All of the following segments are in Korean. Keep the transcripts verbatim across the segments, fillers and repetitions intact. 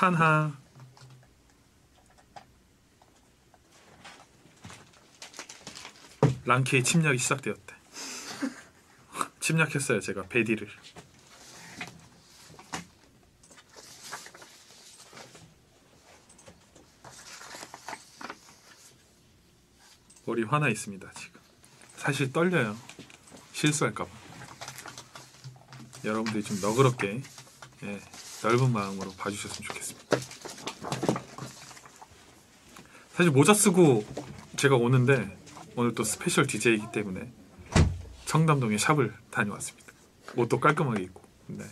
한하. 랑키의 침략이 시작되었대. 침략했어요 제가 베디를. 머리 화나 있습니다 지금. 사실 떨려요. 실수할까봐. 여러분들이 좀 너그럽게 예, 넓은 마음으로 봐주셨으면 좋겠습니다. 사실 모자 쓰고 제가 오는데 오늘 또 스페셜 디제이이기 때문에 청담동에 샵을 다녀왔습니다. 옷도 깔끔하게 입고. 네.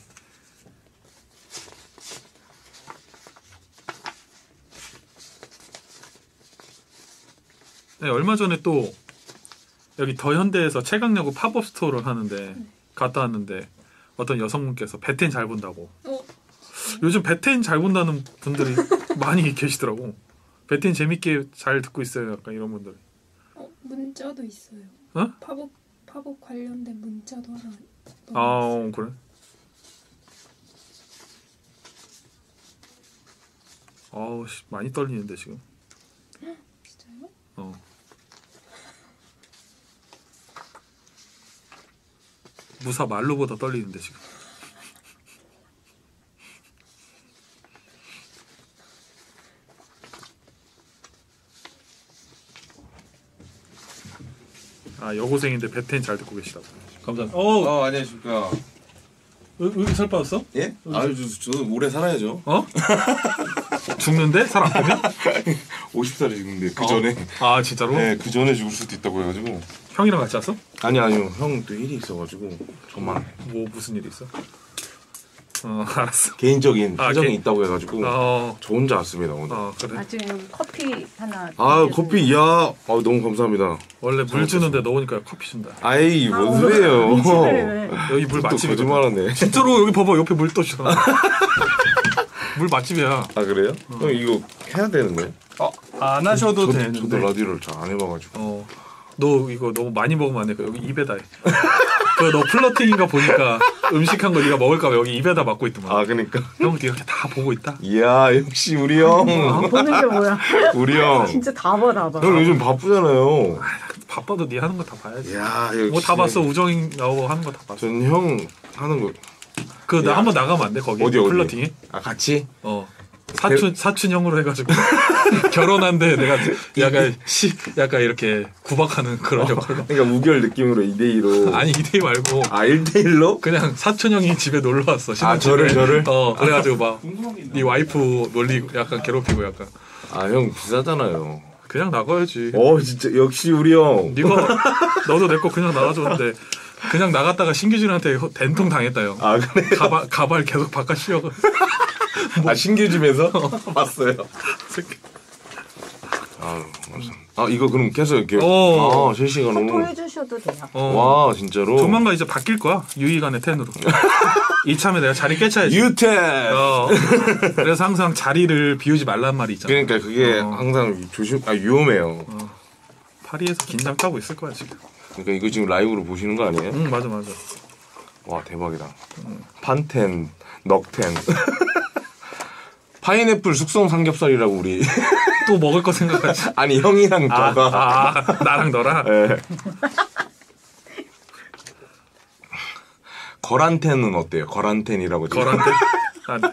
네, 얼마 전에 또 여기 더현대에서 최강야구 팝업 스토어를 하는데 갔다 왔는데 어떤 여성분께서 배텐 잘 본다고. 어? 요즘 배텐 잘 본다는 분들이 많이 계시더라고. 배텐 재밌게 잘 듣고 있어요. 약간 이런 분들. 어, 문자도 있어요. 어? 팝업 팝업 관련된 문자도 하나. 아, 어, 그래? 아우, 많이 떨리는데 지금. 진짜요? 어. 무사 말로보다 떨리는데 지금. 아, 여고생인데 배텐 잘 듣고 계시다고. 감사합니다. 어, 어, 안녕하십니까. 왜, 왜 이렇게 살 빠졌어? 예? 아유, 저, 저는 오래 살아야죠. 어? 죽는데? 살 안 빼면? 오십 살에 죽는데 그 어. 전에. 아, 진짜로? 네, 그 전에 죽을 수도 있다고 해가지고. 형이랑 같이 왔어? 아니, 아니요. 형 또 일이 있어가지고 저만. 뭐 무슨 일이 있어? 어, 알았어. 개인적인 아, 사정이 개- 있다고 해가지고 어, 저 혼자 왔습니다 오늘. 어, 그래. 나중에 여기 커피 하나. 아, 드세요. 커피 이야. 아, 너무 감사합니다. 원래 물 주는데 넣으니까 커피 준다. 아이, 아, 뭔 오늘 소리예요. 미치겠네. 여기 물 또 맛집이거든. 거짓말하네. 진짜로 여기 봐봐 옆에 물 떠주잖아. 물 맛집이야. 아, 그래요? 형 이거 해야 되는 거예요? 어, 안 하셔도 저, 되는데. 저도 라디오를 잘 안 해봐가지고. 어, 너 이거 너무 많이 먹으면 안 돼. 여기 입에다 해. 그너 플러팅인가 보니까 음식한 거 네가 먹을까 봐 여기 입에다 막고 있더만. 아, 그러니까. 형 네가 이렇게 다 보고 있다. 이야, 역시 우리 형. 아, 보는 게 뭐야? 우리 형. 진짜 다 봐, 다 봐. 형 요즘 바쁘잖아요. 바빠도 네 하는 거 다 봐야지. 이야, 역시. 뭐 다 봤어. 우정이 나오고 하는 거 다 봤어. 전 형 하는 거. 그 나 야. 한번 나가면 안 돼? 거기 어디, 어디? 플러팅에? 아, 같이? 어. 사촌 사촌 형으로 해가지고 결혼한데 내가 약간 시 약간 이렇게 구박하는 그런 역할로. 그러니까 우결 느낌으로 이 대 이로. 아니 이 대 이 말고 아, 일 대 일로? 그냥 사촌 형이 집에 놀러 왔어. 아, 저를, 저를? 어 그래가지고 막 네 와이프 놀리고 약간 괴롭히고 약간 아, 형 비싸잖아요. 그냥 나가야지. 어, 진짜 역시 우리 형. 네가 너도 내 거 그냥 나가줬는데 그냥 나갔다가 신규진한테 된통 당했다 형. 아, 그래? 가발 가발 계속 바깥 씌워가. 아, 신규집에서? 봤어요. 아, 맞아. 아, 이거 그럼 계속 이렇게. 어. 아, 실시간으로. 소통해주셔도 돼요. 어. 와, 진짜로. 조만간 이제 바뀔 거야. 유희관의 텐으로. 이참에 내가 자리 깨차야지. 유태! 어. 그래서 항상 자리를 비우지 말란 말이 있잖아. 그러니까 그게 어. 항상 조심, 아, 위험해요. 어. 파리에서 긴장 타고 있을 거야 지금. 그러니까 이거 지금 라이브로 보시는 거 아니에요? 응 맞아 맞아. 와, 대박이다. 판텐, 넉텐. 파인애플 숙성 삼겹살이라고 우리. 또 먹을 거 생각하지. 아니, 형이랑 아, 저가. 아 나랑 너랑. 네. 거란텐은 어때요? 거란텐이라고. 지금. 거란데. 아,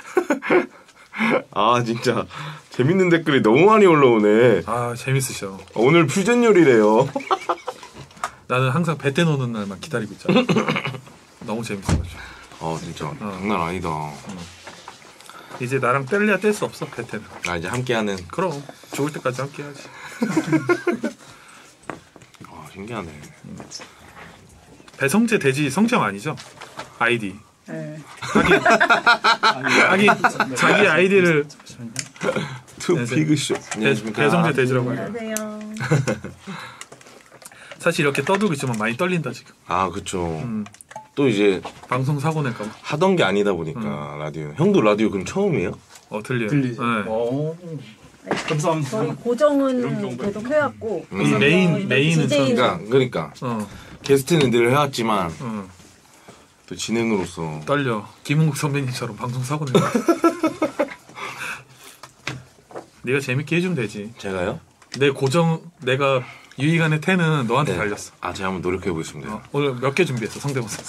아, 진짜. 재밌는 댓글이 너무 많이 올라오네. 아 재밌으셔. 오늘 퓨전 요리래요. 나는 항상 배때 노는 날만 기다리고 있잖아. 너무 재밌어가지고. 아, 진짜. 장난 아니다. 이제 나랑 뗄래야 뗄 수 없어 배때는. 아, 이제 함께하는. 그럼 죽을 때까지 함께 해야지. 아, 신기하네. 배성재 돼지 성장 아니죠? 아이디. 네. 자기 자기 자기 아이디를 투 네, 피그쇼. 배, 배성재 돼지라고 해요. 안녕하세요. 사실 이렇게 떠들고 있지만 많이 떨린다 지금. 아, 그쵸. 음, 또 이제 방송 사고 낼까 봐. 하던 게 아니다 보니까 라디오. 형도 라디오 그럼 처음이에요? 어 들려요. 들리지. 네. 오. 감사합니다. 저희 고정은 계속 해왔고. 음. 이 메인 메인은 디제이는 전. 그러니까 그러니까 어, 게스트는 늘 해왔지만 어 또 진행으로서 떨려. 김은국 선배님처럼 방송 사고 낼까. 네가 재밌게 해주면 되지. 제가요? 내 고정 내가 유희관의 텐은 너한테 네. 달렸어. 아 제가 한번 노력해 보겠습니다. 어, 오늘 몇 개 준비했어 성대모사.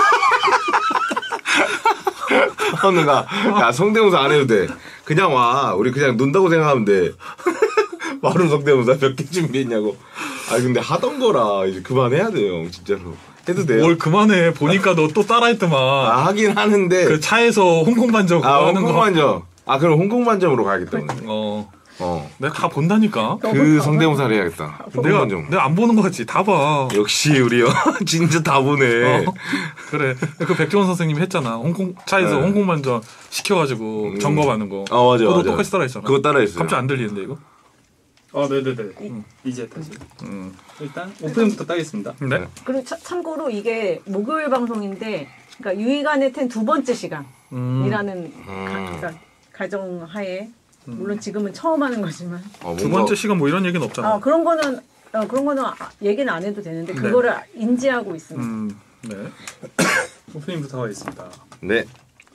현우가 야 성대모사 안 해도 돼. 그냥 와. 우리 그냥 논다고 생각하면 돼. 바로 성대모사 몇 개 준비했냐고. 아 근데 하던 거라 이제 그만해야 돼요. 진짜로. 해도 돼요? 뭘 그만해. 보니까 너 또 따라했더만. 아 하긴 하는데. 그 차에서 홍콩 반점 아 하는 거. 홍콩반점. 아 그럼 홍콩반점으로 가야겠다 오늘. 어. 어. 내가 다 본다니까. 그 성대모사를 해야겠다. 내가 홍콩반점. 내가 안 보는 거 같지. 다 봐. 역시 우리요. 진짜 다 보네. 어, 그래. 그 백종원 선생님이 했잖아. 홍콩 차에서 네. 홍콩 반점 시켜가지고 음. 점검하는 거. 아 맞아 그것도 맞아. 똑같이 따라했잖아. 그거 따라했어요. 갑자기 안 들리는데 이거? 어, 네네네. 이제 다시. 음. 일단 오프닝부터 따겠습니다. 네. 네. 그리고 차- 참고로 이게 목요일 방송인데, 그러니까 유희관의 텐 두 번째 시간이라는 음. 가, 그러니까 가정하에 물론 지금은 처음 하는 거지만 어, 두 뭔가- 번째 시간 뭐 이런 얘기는 없잖아. 아 그런 거는 어, 그런 거는 아- 얘기는 안 해도 되는데 네. 그거를 인지하고 있습니다. 음. 네. 오프닝부터 하겠습니다. 네.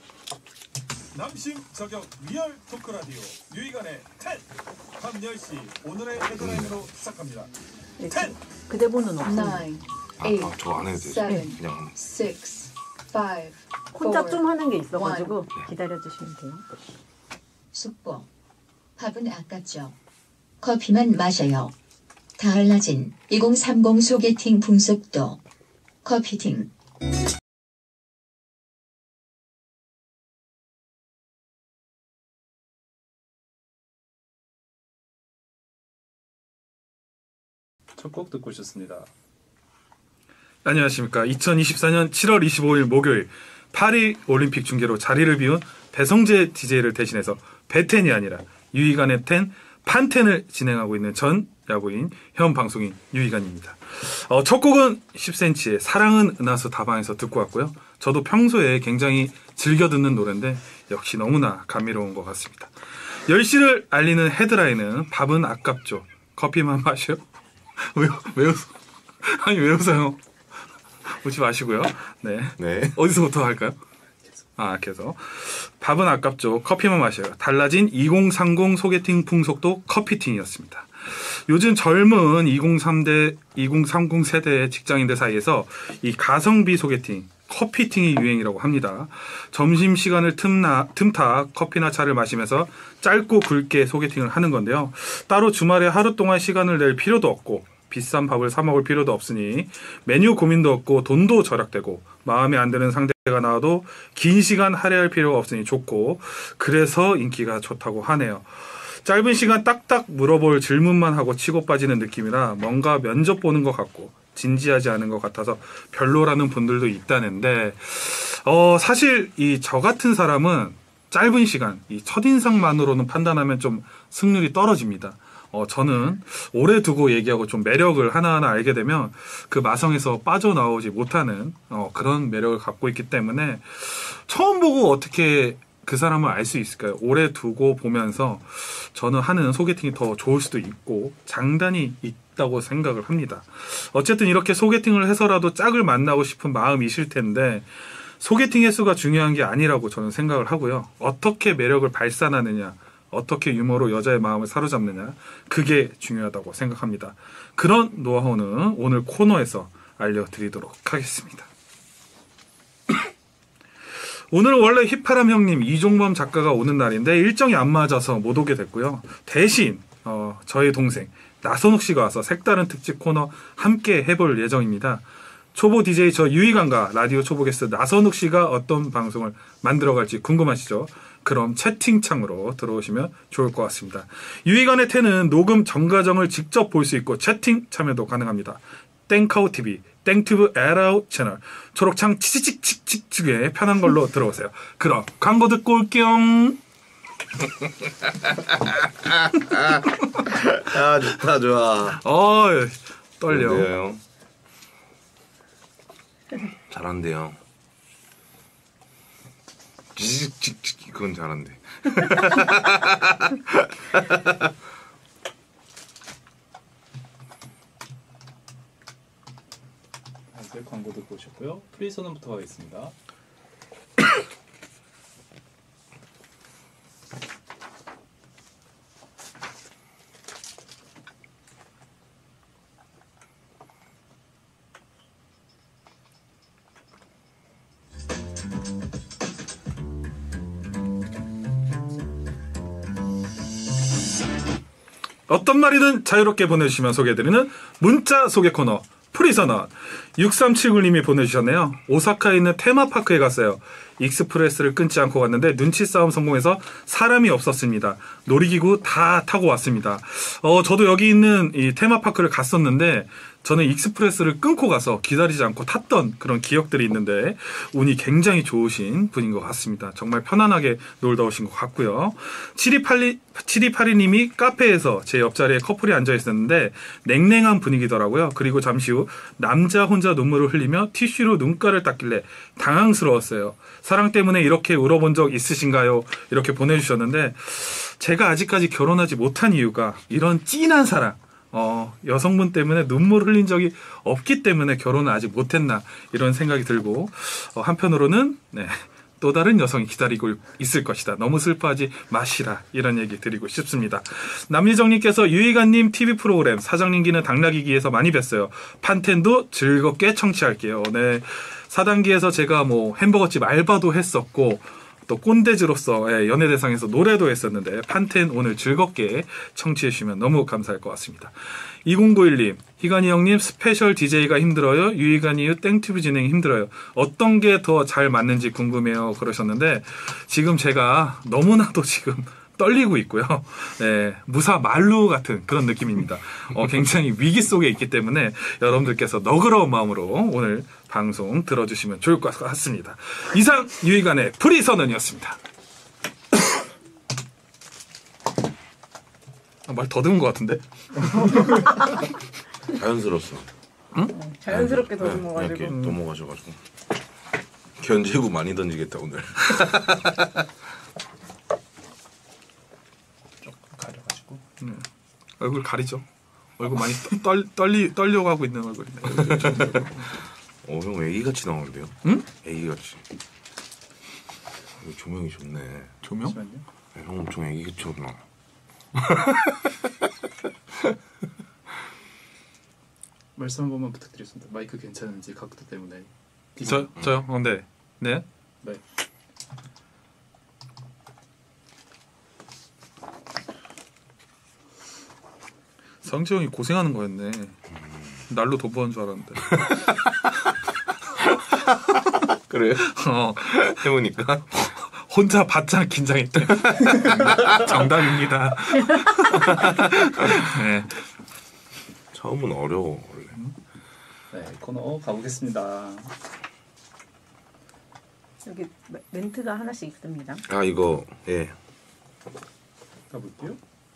남심 저격 리얼 토크 라디오 유희관의 텐 밤 열 시 오늘의 헤드라인으로 시작합니다. 네, 텐 그 대본은 없습니다. nine, 아, eight, 아 저거 안 해도 돼. seven, 그냥 하면. six, five, 혼자 four. 좀 하는 게 있어가지고 기다려 주시면 돼요. 숙보. 밥은 아깝죠. 커피만 마셔요. 달라진 이공삼공 소개팅 풍속도. 커피팅. 첫 곡 듣고 오셨습니다. 안녕하십니까. 이천이십사 년 칠월 이십오일 목요일 파리 올림픽 중계로 자리를 비운 배성재 디제이를 대신해서 배텐이 아니라 유희관의 텐 판텐을 진행하고 있는 전 야구인 현 방송인 유희관입니다. 어, 첫 곡은 십 센티미터의 사랑은 은하수 다방에서 듣고 왔고요. 저도 평소에 굉장히 즐겨 듣는 노래인데 역시 너무나 감미로운 것 같습니다. 열 시를 알리는 헤드라인은 밥은 아깝죠. 커피만 마셔? 왜, 왜 웃어? 아니 왜 웃어요? 웃지 마시고요. 네. 네. 어디서부터 할까요? 아, 계속. 밥은 아깝죠. 커피만 마셔요. 달라진 이공삼공 소개팅 풍속도 커피팅이었습니다. 요즘 젊은 이공삼 대, 이공삼공 세대의 직장인들 사이에서 이 가성비 소개팅, 커피팅이 유행이라고 합니다. 점심시간을 틈나, 틈타 커피나 차를 마시면서 짧고 굵게 소개팅을 하는 건데요. 따로 주말에 하루 동안 시간을 낼 필요도 없고 비싼 밥을 사 먹을 필요도 없으니 메뉴 고민도 없고 돈도 절약되고 마음에 안 드는 상대가 나와도 긴 시간 할애할 필요가 없으니 좋고 그래서 인기가 좋다고 하네요. 짧은 시간 딱딱 물어볼 질문만 하고 치고 빠지는 느낌이라 뭔가 면접 보는 것 같고 진지하지 않은 것 같아서 별로라는 분들도 있다는데 어 사실 이 저 같은 사람은 짧은 시간 이 첫인상만으로는 판단하면 좀 승률이 떨어집니다. 어, 저는 오래 두고 얘기하고 좀 매력을 하나하나 알게 되면 그 마성에서 빠져나오지 못하는 어, 그런 매력을 갖고 있기 때문에 처음 보고 어떻게 그 사람을 알 수 있을까요? 오래 두고 보면서 저는 하는 소개팅이 더 좋을 수도 있고 장단이 있다고 생각을 합니다. 어쨌든 이렇게 소개팅을 해서라도 짝을 만나고 싶은 마음이실 텐데 소개팅 횟수가 중요한 게 아니라고 저는 생각을 하고요. 어떻게 매력을 발산하느냐 어떻게 유머로 여자의 마음을 사로잡느냐 그게 중요하다고 생각합니다. 그런 노하우는 오늘 코너에서 알려드리도록 하겠습니다. 오늘 원래 휘파람 형님 이종범 작가가 오는 날인데 일정이 안 맞아서 못 오게 됐고요. 대신 어, 저희 동생 나선욱 씨가 와서 색다른 특집 코너 함께 해볼 예정입니다. 초보 디제이 저 유희관과 라디오 초보 게스트 나선욱 씨가 어떤 방송을 만들어갈지 궁금하시죠? 그럼 채팅창으로 들어오시면 좋을 것 같습니다. 유희관의 텐은 녹음 전 과정을 직접 볼 수 있고 채팅 참여도 가능합니다. 땡카우티비, 땡튜브 에라우 채널, 초록창 치치칙칙칙에 편한 걸로 들어오세요. 그럼 광고 듣고 올게요. 아 좋다 좋아. 어 떨려. 좋은데요. 잘한대요. 찌직찌직 그건 잘한대. 이제 광고 듣고 오셨고요. 프리선언부터 하겠습니다. 어떤 말이든 자유롭게 보내주시면 소개해드리는 문자 소개 코너 프리선언. 육삼칠구 님이 보내주셨네요. 오사카에 있는 테마파크에 갔어요. 익스프레스를 끊지 않고 갔는데 눈치 싸움 성공해서 사람이 없었습니다. 놀이기구 다 타고 왔습니다. 어, 저도 여기 있는 이 테마파크를 갔었는데 저는 익스프레스를 끊고 가서 기다리지 않고 탔던 그런 기억들이 있는데 운이 굉장히 좋으신 분인 것 같습니다. 정말 편안하게 놀다 오신 것 같고요. 칠이팔이 님이 카페에서 제 옆자리에 커플이 앉아 있었는데 냉랭한 분위기더라고요. 그리고 잠시 후 남자 혼자 눈물을 흘리며 티슈로 눈가를 닦길래 당황스러웠어요. 사랑 때문에 이렇게 울어본 적 있으신가요? 이렇게 보내주셨는데 제가 아직까지 결혼하지 못한 이유가 이런 찐한 사랑, 어, 여성분 때문에 눈물 흘린 적이 없기 때문에 결혼을 아직 못했나 이런 생각이 들고 어, 한편으로는 네, 또 다른 여성이 기다리고 있을 것이다. 너무 슬퍼하지 마시라 이런 얘기 드리고 싶습니다. 남희정님께서 유희관님 티비 프로그램 사장님기는 당나귀기에서 많이 뵀어요. 판텐도 즐겁게 청취할게요. 네, 사 단계에서 제가 뭐 햄버거집 알바도 했었고 또 꼰대즈로서 연예대상에서 노래도 했었는데 판텐 오늘 즐겁게 청취해 주시면 너무 감사할 것 같습니다. 이공구일 님, 희관이 형님 스페셜 디제이가 힘들어요? 유희관이 유 땡튜브 진행이 힘들어요? 어떤 게 더 잘 맞는지 궁금해요 그러셨는데 지금 제가 너무나도 지금 떨리고 있고요. 네, 무사 만루 같은 그런 느낌입니다. 어, 굉장히 위기 속에 있기 때문에 여러분들께서 너그러운 마음으로 오늘 방송 들어주시면 좋을 것 같습니다. 이상 유희관의 프리선언이었습니다. 아, 말 더듬은 것 같은데? 자연스럽어. 응? 자연스럽게 네, 더듬어가지고. 이렇게 넘어가셔가지고 견제구 많이 던지겠다 오늘. 가려가지고. 네. 얼굴 가리죠. 얼굴 많이 떨, 떨리, 떨려가고 있는 얼굴이네. 어, 형 애기같이 나오는데요? 응? 애기같이. 이거 조명이 좋네. 조명? 잠시만요. 네, 형 엄청 애기처럼 나와. 말씀 한 번만 부탁드리겠습니다. 마이크 괜찮은지 각도 때문에. 저, 저요? 어, 네. 네. 네. 성지 형이 고생하는 거였네. 날로 돈 버는 줄 알았는데. 그래요? 어, 해보니까. 혼자 바짝 긴장했대. 정답입니다. 네. 처음은 어려워 원래. 네, 코너 가보겠습니다. 여기 멘- 멘트가 하나씩 있습니다. 아 이거 예. 가볼게요.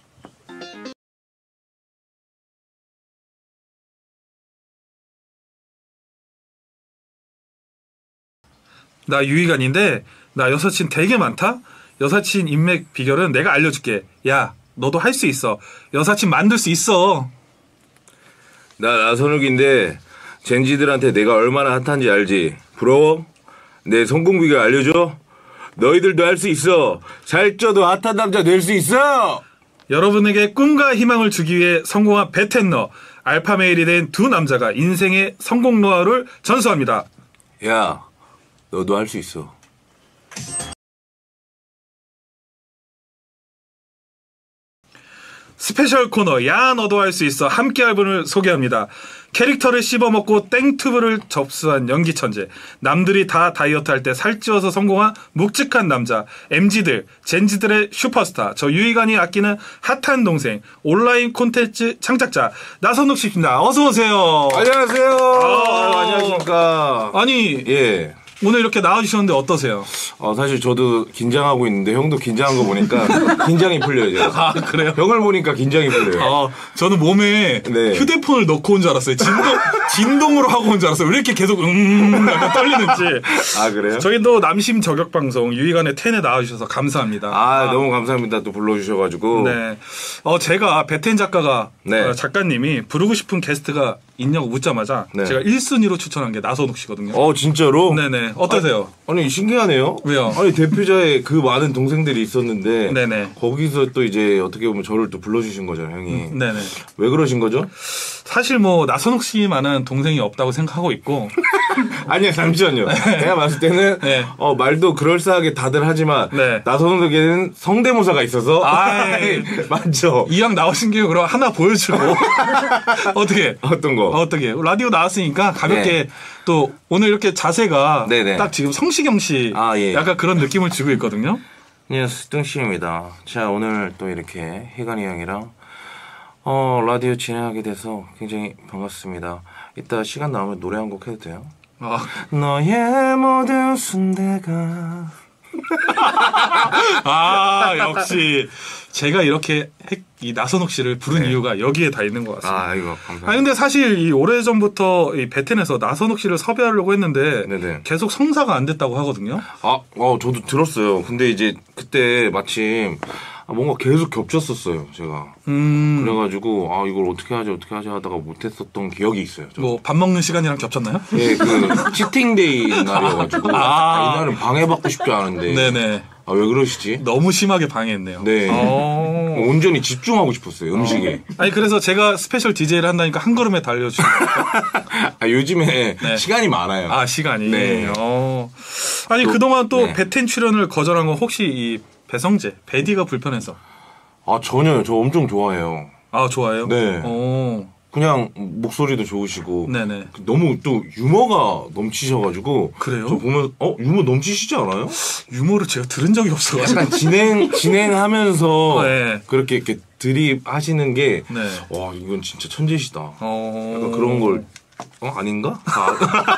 나 유희관인데 나 여사친 되게 많다? 여사친 인맥 비결은 내가 알려줄게. 야, 너도 할 수 있어. 여사친 만들 수 있어. 나 나선욱인데 젠지들한테 내가 얼마나 핫한지 알지? 부러워? 내 성공 비결 알려줘? 너희들도 할 수 있어. 살쪄도 핫한 남자 될 수 있어. 여러분에게 꿈과 희망을 주기 위해 성공한 베텐너 알파메일이 된 두 남자가 인생의 성공 노하우를 전수합니다. 야, 너도 할 수 있어. 스페셜 코너 야 너도 할 수 있어 함께할 분을 소개합니다. 캐릭터를 씹어먹고 땡튜브를 접수한 연기 천재, 남들이 다 다이어트 할 때 살찌워서 성공한 묵직한 남자, 엠지들, 젠지들의 슈퍼스타, 저 유희관이 아끼는 핫한 동생, 온라인 콘텐츠 창작자 나선욱 씨입니다. 어서 오세요. 안녕하세요. 아, 안녕하십니까. 아니 예. 오늘 이렇게 나와주셨는데 어떠세요? 어, 사실 저도 긴장하고 있는데 형도 긴장한 거 보니까 긴장이 풀려요. 제가. 아 그래요? 형을 보니까 긴장이 풀려요. 아, 저는 몸에 네. 휴대폰을 넣고 온 줄 알았어요. 진동, 진동으로 하고 온 줄 알았어요. 왜 이렇게 계속 음 약간 떨리는지. 아 그래요? 저희도 남심 저격 방송 유희관의 텐에 나와주셔서 감사합니다. 아, 너무 감사합니다. 또 불러주셔가지고. 네. 어 제가 베텐 작가가 네. 어, 작가님이 부르고 싶은 게스트가 있냐고 묻자마자 네. 제가 일 순위로 추천한 게 나선욱 씨거든요. 어 진짜로? 네네. 어떠세요? 아니 신기하네요. 왜요? 아니 대표자의 그 많은 동생들이 있었는데 네네. 거기서 또 이제 어떻게 보면 저를 또 불러주신 거잖아요, 형이. 네네. 왜 그러신 거죠? 사실 뭐 나선욱 씨만한 동생이 없다고 생각하고 있고. 아니요, 잠시만요. 내가 봤을 때는 네. 어, 말도 그럴싸하게 다들 하지만 네. 나선욱에게는 성대모사가 있어서 아이. 맞죠. 이왕 나오신 김에 그럼 하나 보여주고 어떻게 어떤 거? 어떻게 라디오 나왔으니까 가볍게 네. 또 오늘 이렇게 자세가 네네. 딱 지금 성시경 씨 아, 예. 약간 그런 느낌을 주고 있거든요. 안녕하세요, 뚱씨입니다. 자, 오늘 또 이렇게 희관이 형이랑 어, 라디오 진행하게 돼서 굉장히 반갑습니다. 이따 시간 나오면 노래 한 곡 해도 돼요? 아, 너의 모든 순대가 아 역시 제가 이렇게 핵, 이 나선욱 씨를 부른 네. 이유가 여기에 다 있는 것 같습니다. 아, 이거 감사합니다. 아니 근데 사실 이 오래전부터 이 베텐에서 나선욱 씨를 섭외하려고 했는데 네네. 계속 성사가 안 됐다고 하거든요. 아, 어, 저도 들었어요. 근데 이제 그때 마침 뭔가 계속 겹쳤었어요, 제가. 음, 그래가지고 아 이걸 어떻게 하지 어떻게 하지 하다가 못했었던 기억이 있어요. 저도. 뭐 밥 먹는 시간이랑 겹쳤나요? 예, 그 치팅데이 날이어가지고 아. 아, 이날은 방해받고 싶지 않은데 네네. 아, 왜 그러시지? 너무 심하게 방해했네요. 네. 어. 온전히 집중하고 싶었어요, 음식에. 아니 그래서 제가 스페셜 디제이를 한다니까 한 걸음에 달려주는 아, 요즘에 네. 시간이 많아요. 아 시간이. 네. 어. 아니 또, 그동안 또 네. 베텐 출연을 거절한 건 혹시 이 배성재, 베디가 불편해서? 아, 전혀요. 저 엄청 좋아해요. 아 좋아요. 네. 오. 그냥 목소리도 좋으시고 네네. 너무 또 유머가 넘치셔가지고 그래요? 저 보면 어 유머 넘치시지 않아요? 유머를 제가 들은 적이 없어가지고. 약간 진행 진행하면서 네. 그렇게 이렇게 드립 하시는 게 와 네. 이건 진짜 천재시다. 어. 약간 그런 걸 어 아닌가? 다,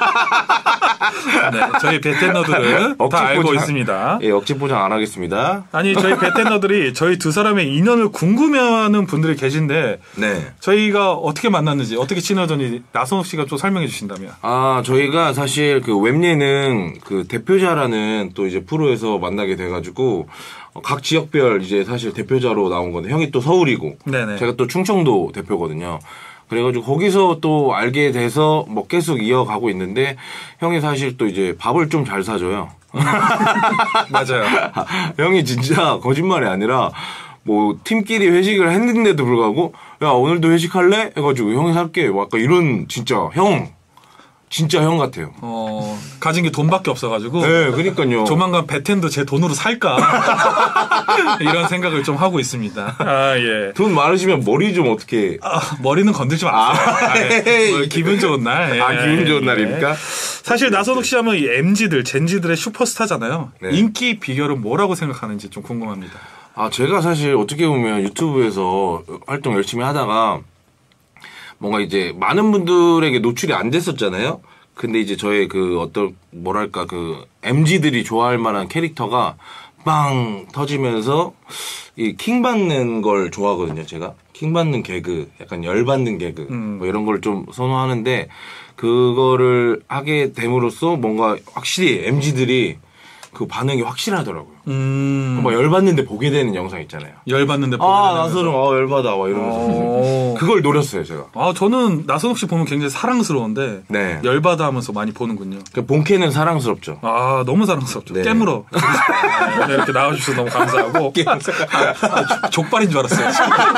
네. 저희 베텐너들은 억지 다 알고 포장. 있습니다. 예, 억지 포장 안 하겠습니다. 아니 저희 베텐너들이 저희 두 사람의 인연을 궁금해하는 분들이 계신데 네. 저희가 어떻게 만났는지 어떻게 친해졌는지 나선욱 씨가 좀 설명해 주신다면. 아, 저희가 사실 그 웹예능 그 대표자라는 또 이제 프로에서 만나게 돼가지고 어, 각 지역별 이제 사실 대표자로 나온 건데 형이 또 서울이고 네네. 제가 또 충청도 대표거든요. 그래가지고 거기서 또 알게 돼서 뭐 계속 이어가고 있는데 형이 사실 또 이제 밥을 좀 잘 사줘요. 맞아요. 형이 진짜 거짓말이 아니라 뭐 팀끼리 회식을 했는데도 불구하고 야 오늘도 회식할래? 해가지고 형이 살게 뭐 약간 이런 진짜 형 진짜 형 같아요. 어, 가진 게 돈밖에 없어가지고. 네, 그러니까요. 조만간 베텐도 제 돈으로 살까. 이런 생각을 좀 하고 있습니다. 아, 예. 돈 많으시면 머리 좀 어떻게. 아, 머리는 건들지 마세요. 아, 예. 뭐 기분 좋은 날. 예. 아, 기분 좋은 예. 날입니까? 사실 나선욱 씨 하면 이 엠지들, 젠지들의 슈퍼스타잖아요. 네. 인기 비결은 뭐라고 생각하는지 좀 궁금합니다. 아, 제가 사실 어떻게 보면 유튜브에서 활동 열심히 하다가 뭔가 이제 많은 분들에게 노출이 안 됐었잖아요. 근데 이제 저의 그 어떤 뭐랄까 그 엠지들이 좋아할 만한 캐릭터가 빵 터지면서 이 킹 받는 걸 좋아하거든요. 제가 킹 받는 개그, 약간 열 받는 개그 음. 뭐 이런 걸 좀 선호하는데 그거를 하게 됨으로써 뭔가 확실히 엠지들이 그 반응이 확실하더라고요. 음. 뭐 열받는데 보게 되는 영상 있잖아요. 열받는데 아, 보게 나선욱, 아, 열받아, 와, 이러면서. 어. 그걸 노렸어요, 제가. 아, 저는 나선욱 씨 보면 굉장히 사랑스러운데 네. 열받아 하면서 많이 보는군요. 그 본캐는 사랑스럽죠. 아, 너무 사랑스럽죠. 네. 깨물어. 아, 오늘 이렇게 나와주셔서 너무 감사하고. 아, 아, 족발인 줄 알았어요.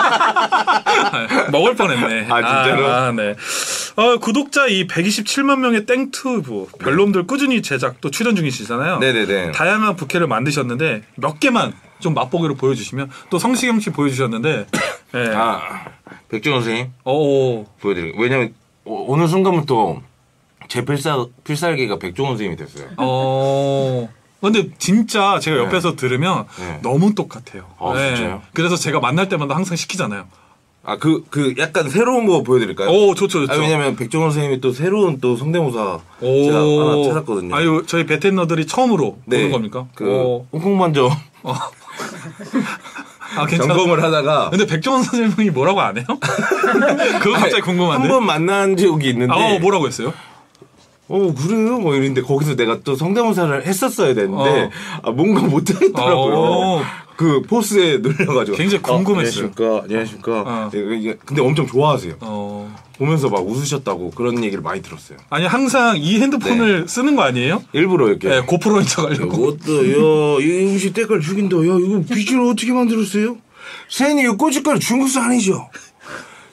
아, 먹을 뻔했네. 아, 진짜로? 아, 아, 네. 어, 구독자 이 백이십칠만 명의 땡튜브 별놈들 꾸준히 제작 또 출연 중이시잖아요. 네네네. 다양한 부캐를 만드셨는데 몇 개만 좀 맛보기로 보여주시면 또 성시경 씨 보여주셨는데. 네. 아, 백종원 선생님, 오. 보여드릴게요. 왜냐면, 오, 어느 순간부터 제 필살, 필살기가 백종원 선생님이 됐어요. 어. 근데 진짜 제가 옆에서 들으면 네. 너무 똑같아요. 아, 진짜요? 그래서 제가 만날 때마다 항상 시키잖아요. 아, 그, 그, 약간 새로운 거 보여드릴까요? 오, 좋죠, 좋죠. 아, 왜냐면 백종원 선생님이 또 새로운 또 성대모사 오. 제가 하나 찾았거든요. 아유, 저희 베텐너들이 처음으로 보는 겁니까? 그, 오. 홍콩반점 아, 괜찮아. 점검을 하다가. 근데 백종원 선생님이 뭐라고 안 해요? 그거 갑자기 궁금한데. 한 번 만난 적이 있는데. 아, 뭐라고 했어요? 어, 그래요? 뭐 이랬는데 거기서 내가 또 성대모사를 했었어야 되는데, 어. 아, 뭔가 못하겠더라고요. 어. 그 포스에 눌려가지고. 굉장히 궁금했어요. 어, 안녕하십니까. 안녕하십니까. 어. 예, 이게 근데 엄청 좋아하세요. 어. 보면서 막 웃으셨다고 그런 얘기를 많이 들었어요. 아니, 항상 이 핸드폰을 쓰는 거 아니에요? 일부러 이렇게. 네, 고프로인 척 하려고. 이것도, 야, 이 음식 때깔 죽인다. 야, 이거 비주얼 어떻게 만들었어요? 선생님, 이거 고춧가루 중국산 아니죠?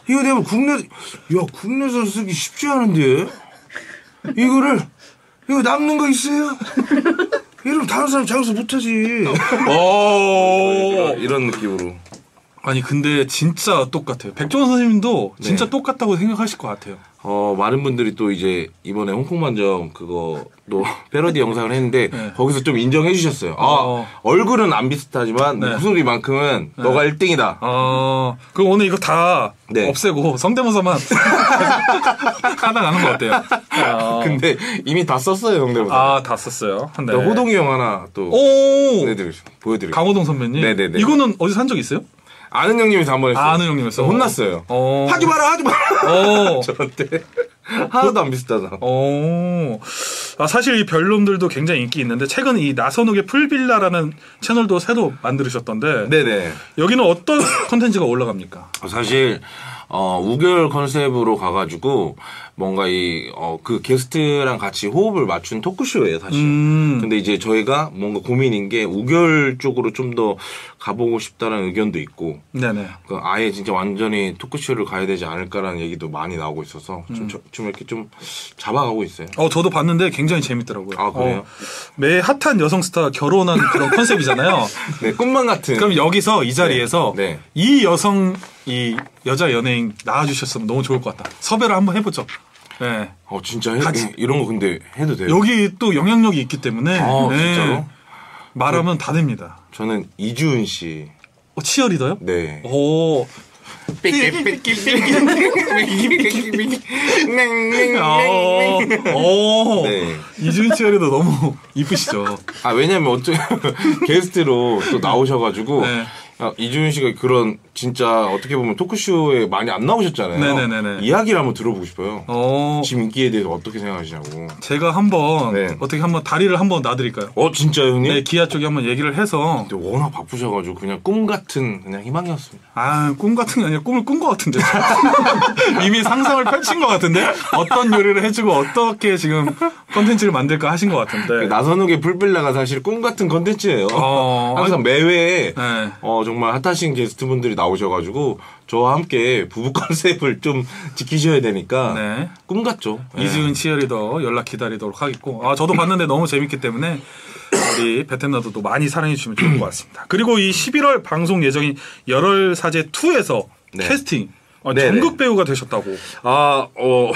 이거 내가 국내 야 국내에서 쓰기 쉽지 않은데 이거를 이거 남는 거 있어요? 이러면 다른 사람 장수 못하지. 오. 이런 느낌으로. 아니 근데 진짜 똑같아요. 백종원 선생님도 진짜 네. 똑같다고 생각하실 것 같아요. 어 많은 분들이 또 이제 이번에 홍콩 만점 그거 또 패러디 영상을 했는데 네. 거기서 좀 인정해 주셨어요. 아 어. 얼굴은 안 비슷하지만 네. 목소리만큼은 너가 일 등이다. 어, 그럼 오늘 이거 다 네. 없애고 성대모사만 하나 가는 거 어때요? 어. 근데 이미 다 썼어요 성대모사. 아, 다 썼어요. 네. 호동이 형 하나 또 오! 보여드릴게요. 보여드릴게요. 강호동 선배님? 네네네. 이거는 어디서 한 적 있어요? 아는 형님에서 한 번 했어요. 아, 아는 형님에서? 혼났어요. 어. 하지 마라 하지 마라. 어. 저한테 하나도 안 비슷하다. 어. 아, 사실 이 별놈들도 굉장히 인기 있는데 최근 이 나선욱의 풀빌라라는 채널도 새로 만들으셨던데 네네. 여기는 어떤 컨텐츠가 올라갑니까? 사실 어, 우결 컨셉으로 가가지고 뭔가 이 어, 그 게스트랑 같이 호흡을 맞춘 토크쇼예요 사실. 음. 근데 이제 저희가 뭔가 고민인 게 우결 쪽으로 좀 더 가보고 싶다는 의견도 있고. 네네. 그 아예 진짜 완전히 토크쇼를 가야 되지 않을까라는 얘기도 많이 나오고 있어서 음. 좀, 저- 좀 이렇게 좀 잡아가고 있어요. 어, 저도 봤는데 굉장히 재밌더라고요. 아, 그래요? 어, 매 핫한 여성 스타가 결혼한 그런 컨셉이잖아요. 네, 꿈만 같은. 그럼 여기서 이 자리에서 네, 네. 이 여성, 이 여자 연예인 나와주셨으면 너무 좋을 것 같다. 섭외를 한번 해보죠. 네. 어, 진짜 해, 같이- 이런 거 근데 해도 돼요? 여기 또 영향력이 있기 때문에. 아, 네. 진짜로? 말하면 다 됩니다. 저는 이주은 씨. 어, 치어리더요? 네. 오. 어, 오. 네. 이주인 치어리더 너무 이쁘시죠. 아, 왜냐면 어쩌 게스트로 또 나오셔가지고. 네. 아, 이주은 씨가 그런 진짜 어떻게 보면 토크쇼에 많이 안 나오셨잖아요. 네네네네. 이야기를 한번 들어보고 싶어요. 어. 지금 인기에 대해서 어떻게 생각하시냐고. 제가 한번 네. 어떻게 한번 다리를 한번 놔드릴까요? 어, 진짜요, 형님? 네, 기아 쪽에 한번 얘기를 해서 근데 워낙 바쁘셔가지고 그냥 꿈 같은 그냥 희망이었습니다. 아, 꿈 같은 게 아니라 꿈을 꾼 것 같은데. 이미 상상을 펼친 것 같은데? 어떤 요리를 해주고 어떻게 지금 컨텐츠를 만들까 하신 것 같은데. 나선욱의 풀빌라가 사실 꿈 같은 컨텐츠예요. 어, 항상 매회에 네. 어, 정말 핫하신 게스트분들이 나오셔가지고 저와 함께 부부 컨셉을 좀 지키셔야 되니까 네. 꿈 같죠. 네. 이지은 치어리더 연락 기다리도록 하겠고. 아, 저도 봤는데 너무 재밌기 때문에 우리 베텐나도 많이 사랑해주시면 좋을 것 같습니다. 그리고 이 십일월 방송 예정인 열혈사제 이에서 네. 캐스팅. 아, 네네. 전국 배우가 되셨다고. 아, 어.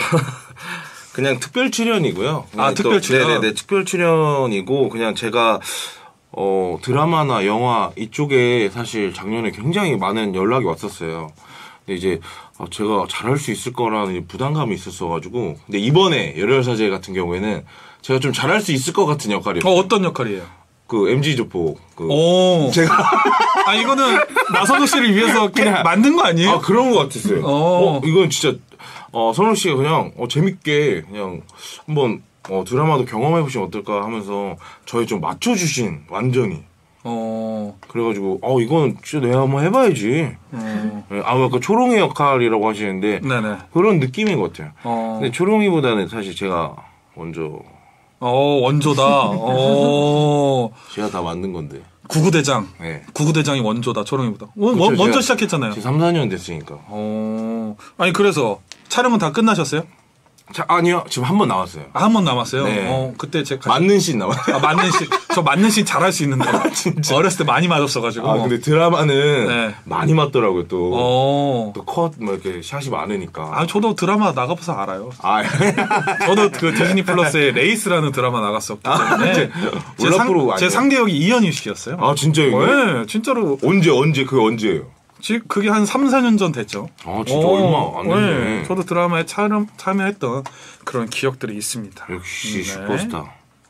그냥 특별 출연이고요. 아, 그냥 특별 출연? 네네네, 특별 출연이고, 그냥 제가, 어, 드라마나 영화 이쪽에 사실 작년에 굉장히 많은 연락이 왔었어요. 근데 이제, 어, 제가 잘할 수 있을 거라는 부담감이 있었어가지고, 근데 이번에 열혈사제 같은 경우에는 제가 좀 잘할 수 있을 것 같은 역할이었어요. 어, 어떤 역할이에요? 그 엠지 조폭. 그 오. 제가. 아, 이거는 나선우 씨를 위해서 그냥 만든 거 아니에요? 아, 그런 것 같았어요. 어. 어, 이건 진짜, 어, 선우 씨가 그냥, 어, 재밌게, 그냥, 한번, 어, 드라마도 경험해보시면 어떨까 하면서, 저희 좀 맞춰주신, 완전히. 어. 그래가지고, 어, 이건 진짜 내가 한번 해봐야지. 어. 예, 아, 아까 초롱이 역할이라고 하시는데, 네네. 그런 느낌인 것 같아요. 어. 근데 초롱이보다는 사실 제가 먼저, 어, 원조다. 어. 제가 다 만든 건데. 구구대장. 예. 구구대장이 원조다, 초롱이보다. 원, 그쵸, 원- 먼저 제가- 시작했잖아요. 지금 삼, 사 년 됐으니까. 어. 아니, 그래서 촬영은 다 끝나셨어요? 자, 아니요. 지금 한 번 나왔어요. 아, 한 번 남았어요? 네. 어, 그때 제가. 맞는 씬 나왔어요. 아, 맞는 씬. 저 맞는 씬 잘할 수 있는데. 어렸을 때 많이 맞았어가지고. 아, 근데 드라마는 네. 많이 맞더라고요, 또. 어. 또 컷, 뭐 이렇게 샷이 많으니까. 아, 저도 드라마 나가봐서 알아요. 아, 저도 그 디즈니 플러스의 레이스라는 드라마 나갔었기 때문에 제, 올라프로 상, 제 아니에요? 상대역이 이현희 씨였어요. 아, 진짜요? 네, 진짜로. 언제, 언제, 그게 언제예요? 지 그게 한 삼, 사 년 전 됐죠. 아, 진짜 얼마 안 됐네. 저도 드라마에 촬영, 참여했던 그런 기억들이 있습니다. 역시 네. 슈퍼스타.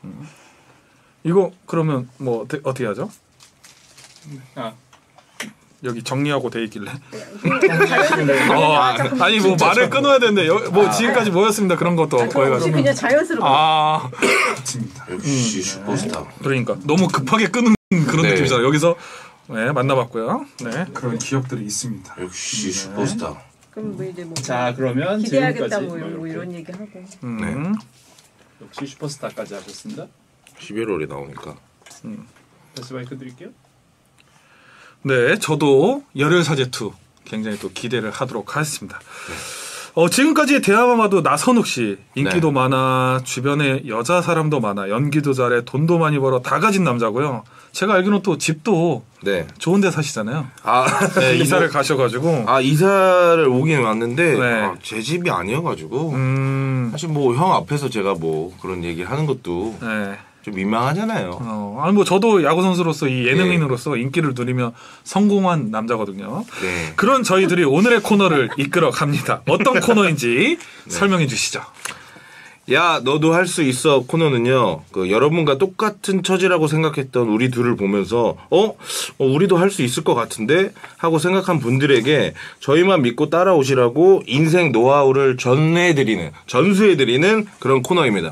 이거 그러면 뭐 어떻게, 어떻게 하죠? 아, 여기 정리하고 돼 있길래. 자연스럽게. 어, 아니 뭐 말을 끊어야 되는데 여, 뭐 지금까지 뭐였습니다 그런 것도 없고 혹시 해가지고. 그냥 자연스럽게. 아, 역시 슈퍼스타. 그러니까 너무 급하게 끊은 그런 네. 느낌이잖아요. 여기서 네, 만나봤고요. 네. 그런 기억들이 있습니다. 역시 슈퍼스타. 그럼 뭐 이제 뭐 자 그러면 기대하겠다 지금까지 뭐, 뭐 뭐 이렇게 이런 얘기 하고. 음. 역시 슈퍼스타까지 하셨습니다. 십일월에 나오니까. 다시 마이크 드릴게요. 네, 저도 열혈사제 이 굉장히 또 기대를 하도록 하겠습니다. 어, 지금까지의 대화만 봐도 나선욱 씨 인기도 네. 많아, 주변에 여자 사람도 많아, 연기도 잘해, 돈도 많이 벌어, 다 가진 남자고요. 제가 알기로는 또 집도 네. 좋은 데 사시잖아요. 아, 네, 이사를 가셔가지고. 아, 이사를 오긴 왔는데, 네. 아, 제 집이 아니어가지고, 음, 사실 뭐 형 앞에서 제가 뭐 그런 얘기를 하는 것도 네. 좀 민망하잖아요. 어, 아니 뭐 저도 야구 선수로서 이 네. 예능인으로서 인기를 누리며 성공한 남자거든요. 네. 그런 저희들이 오늘의 코너를 이끌어 갑니다. 어떤 코너인지 설명해 주시죠. 야, 너도 할 수 있어 코너는요, 그 여러분과 똑같은 처지라고 생각했던 우리 둘을 보면서, 어? 어 우리도 할 수 있을 것 같은데? 하고 생각한 분들에게 저희만 믿고 따라오시라고 인생 노하우를 전해드리는, 전수해드리는 그런 코너입니다.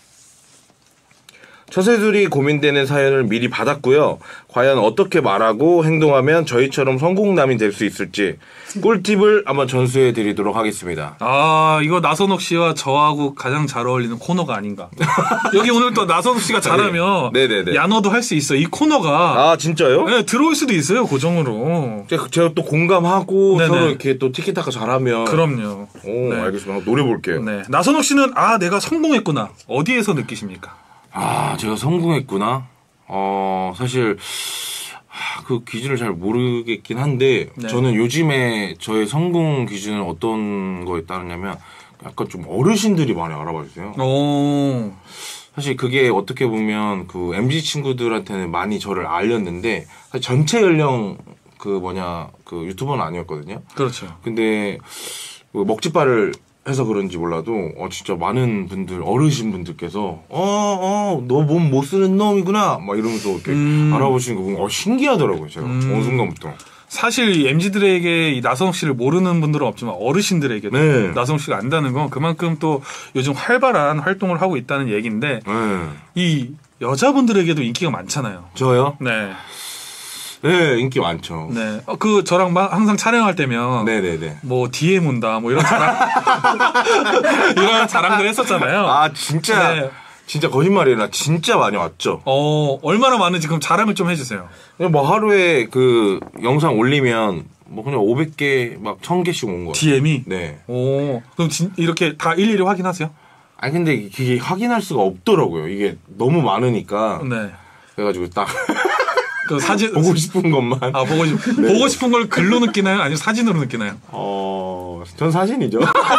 처세술이 고민되는 사연을 미리 받았고요. 과연 어떻게 말하고 행동하면 저희처럼 성공남이 될 수 있을지 꿀팁을 한번 전수해 드리도록 하겠습니다. 아, 이거 나선욱 씨와 저하고 가장 잘 어울리는 코너가 아닌가. 여기 오늘 또 나선욱 씨가 잘하면 네네네. 야 너도 할 수 있어. 이 코너가 아, 진짜요? 네, 들어올 수도 있어요. 고정으로. 제가, 제가 또 공감하고 네네. 서로 이렇게 또 티키타카 잘하면 그럼요. 오, 네. 알겠습니다. 한번 노려볼게요. 네. 나선욱 씨는 아 내가 성공했구나. 어디에서 느끼십니까? 아, 제가 성공했구나. 어, 사실 아, 그 기준을 잘 모르겠긴 한데 네. 저는 요즘에 저의 성공 기준은 어떤 거에 따르냐면 약간 좀 어르신들이 많이 알아봐 주세요. 오. 사실 그게 어떻게 보면 그 엠지 친구들한테는 많이 저를 알렸는데 사실 전체 연령 그 뭐냐 그 유튜버는 아니었거든요. 그렇죠. 근데 그 먹지발을 해서 그런지 몰라도 어 진짜 많은 분들 어르신 분들께서 어어 너 몸 못 쓰는 놈이구나 막 이러면서 이렇게 음. 알아보시는 거 보면 어 신기하더라고요. 제가 음. 어느 순간부터. 사실 이 엠지들에게 이 나선욱 씨를 모르는 분들은 없지만 어르신들에게도 네. 나선욱 씨가 안다는 건 그만큼 또 요즘 활발한 활동을 하고 있다는 얘기인데 네. 이 여자분들에게도 인기가 많잖아요. 저요? 네. 네 인기 많죠. 네. 어, 그 저랑 막 항상 촬영할 때면 네네네. 뭐 디엠 온다 뭐 이런 자랑 이런 자랑들 했었잖아요. 아 진짜 네. 진짜 거짓말이에요. 나 진짜 많이 왔죠. 어, 얼마나 많은지 그럼 자랑을 좀 해주세요. 그냥 뭐 하루에 그 영상 올리면 뭐 그냥 오백 개 막 천 개씩 온 거예요. 디엠이? 네. 오, 그럼 진, 이렇게 다 일일이 확인하세요? 아니 근데 그게 확인할 수가 없더라고요. 이게 너무 많으니까. 네. 그래가지고 딱 그 사진 보고 싶은 것만. 아 보고 싶 보고 싶은 걸 글로 느끼나요? 아니면 사진으로 느끼나요? 어, 전 사진이죠.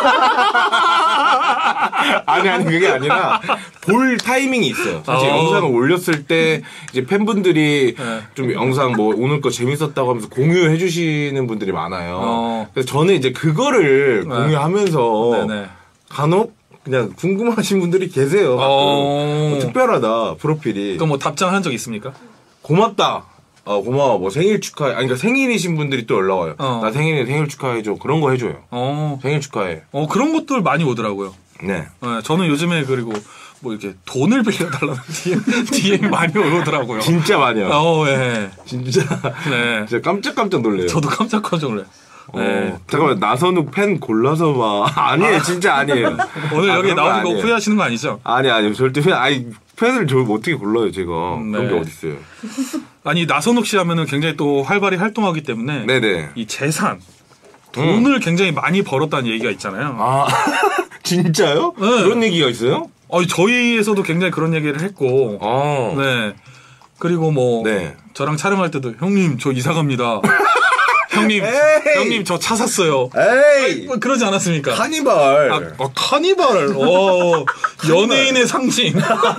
아니, 아니, 그게 아니라, 볼 타이밍이 있어요. 사실 어. 영상을 올렸을 때, 이제 팬분들이 네. 좀 영상 뭐, 오늘 거 재밌었다고 하면서 공유해주시는 분들이 많아요. 어. 그래서 저는 이제 그거를 네. 공유하면서, 네네. 간혹, 그냥 궁금하신 분들이 계세요. 가끔. 어. 어, 특별하다, 프로필이. 그럼 뭐 답장한 적 있습니까? 고맙다. 어, 고마워. 뭐 생일 축하해. 아니, 그러니까 생일이신 분들이 또 연락 와요. 어. 나 생일에 생일 축하해줘. 그런 거 해줘요. 어, 생일 축하해. 어 그런 것들 많이 오더라고요. 네. 네, 저는 요즘에 그리고 뭐 이렇게 돈을 빌려달라는 디엠 디엠이 많이 오더라고요. 진짜 많이요. 어, 예. 진짜. 네. 진짜 깜짝깜짝 놀래요. 저도 깜짝 깜짝 놀래. 어, 네. 잠깐만, 나선욱 팬 골라서 봐. 아니에요, 진짜 아니에요. 오늘 아, 여기 그런 거 나오는 거 아니에요. 후회하시는 거 아니죠? 아니, 아니, 절대 팬, 아니, 팬을 저 어떻게 골라요, 제가. 네. 그런 게 어딨어요. 아니 나선욱 씨 하면은 굉장히 또 활발히 활동하기 때문에 네네. 이 재산 돈을 굉장히 많이 벌었다는 얘기가 있잖아요. 아, 진짜요? 네. 그런 얘기가 있어요? 어, 저희에서도 굉장히 그런 얘기를 했고, 아. 네. 그리고 뭐 네. 저랑 촬영할 때도 형님 저 이사 갑니다. 형님, 에이. 형님 저 차 샀어요. 에이! 뭐 그러지 않았습니까? 카니발. 아, 어, 카니발. 오, 연예인의 상징.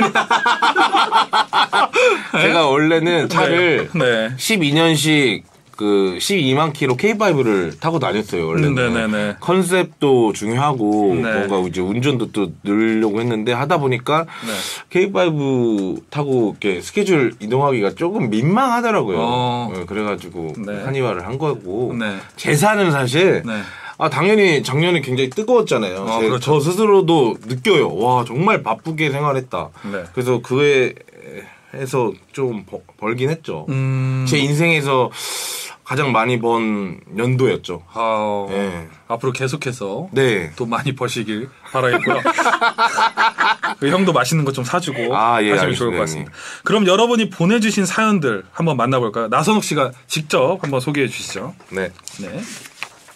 제가 원래는 차를 네. 십이 년씩 그 십이만 킬로 케이파이브를 타고 다녔어요, 원래는. 네네네. 컨셉도 중요하고, 네. 뭔가 이제 운전도 또 늘려고 했는데, 하다 보니까 네. 케이파이브 타고 이렇게 스케줄 이동하기가 조금 민망하더라고요. 어. 네, 그래가지고, 네. 카니발을 한 거고. 네. 재산은 사실, 네. 아, 당연히 작년에 굉장히 뜨거웠잖아요. 아, 제- 그렇죠. 저 스스로도 느껴요. 와, 정말 바쁘게 생활했다. 네. 그래서 그에 해서 좀 버- 벌긴 했죠. 음. 제 인생에서 가장 많이 번 연도였죠. 아, 네. 앞으로 계속해서 네. 또 많이 버시길 바라겠고요. 그 형도 맛있는 거 좀 사주고 아, 예, 하시면 좋을 알겠습니다, 것 같습니다. 그럼 여러분이 보내주신 사연들 한번 만나볼까요? 나선욱 씨가 직접 한번 소개해 주시죠. 네. 네.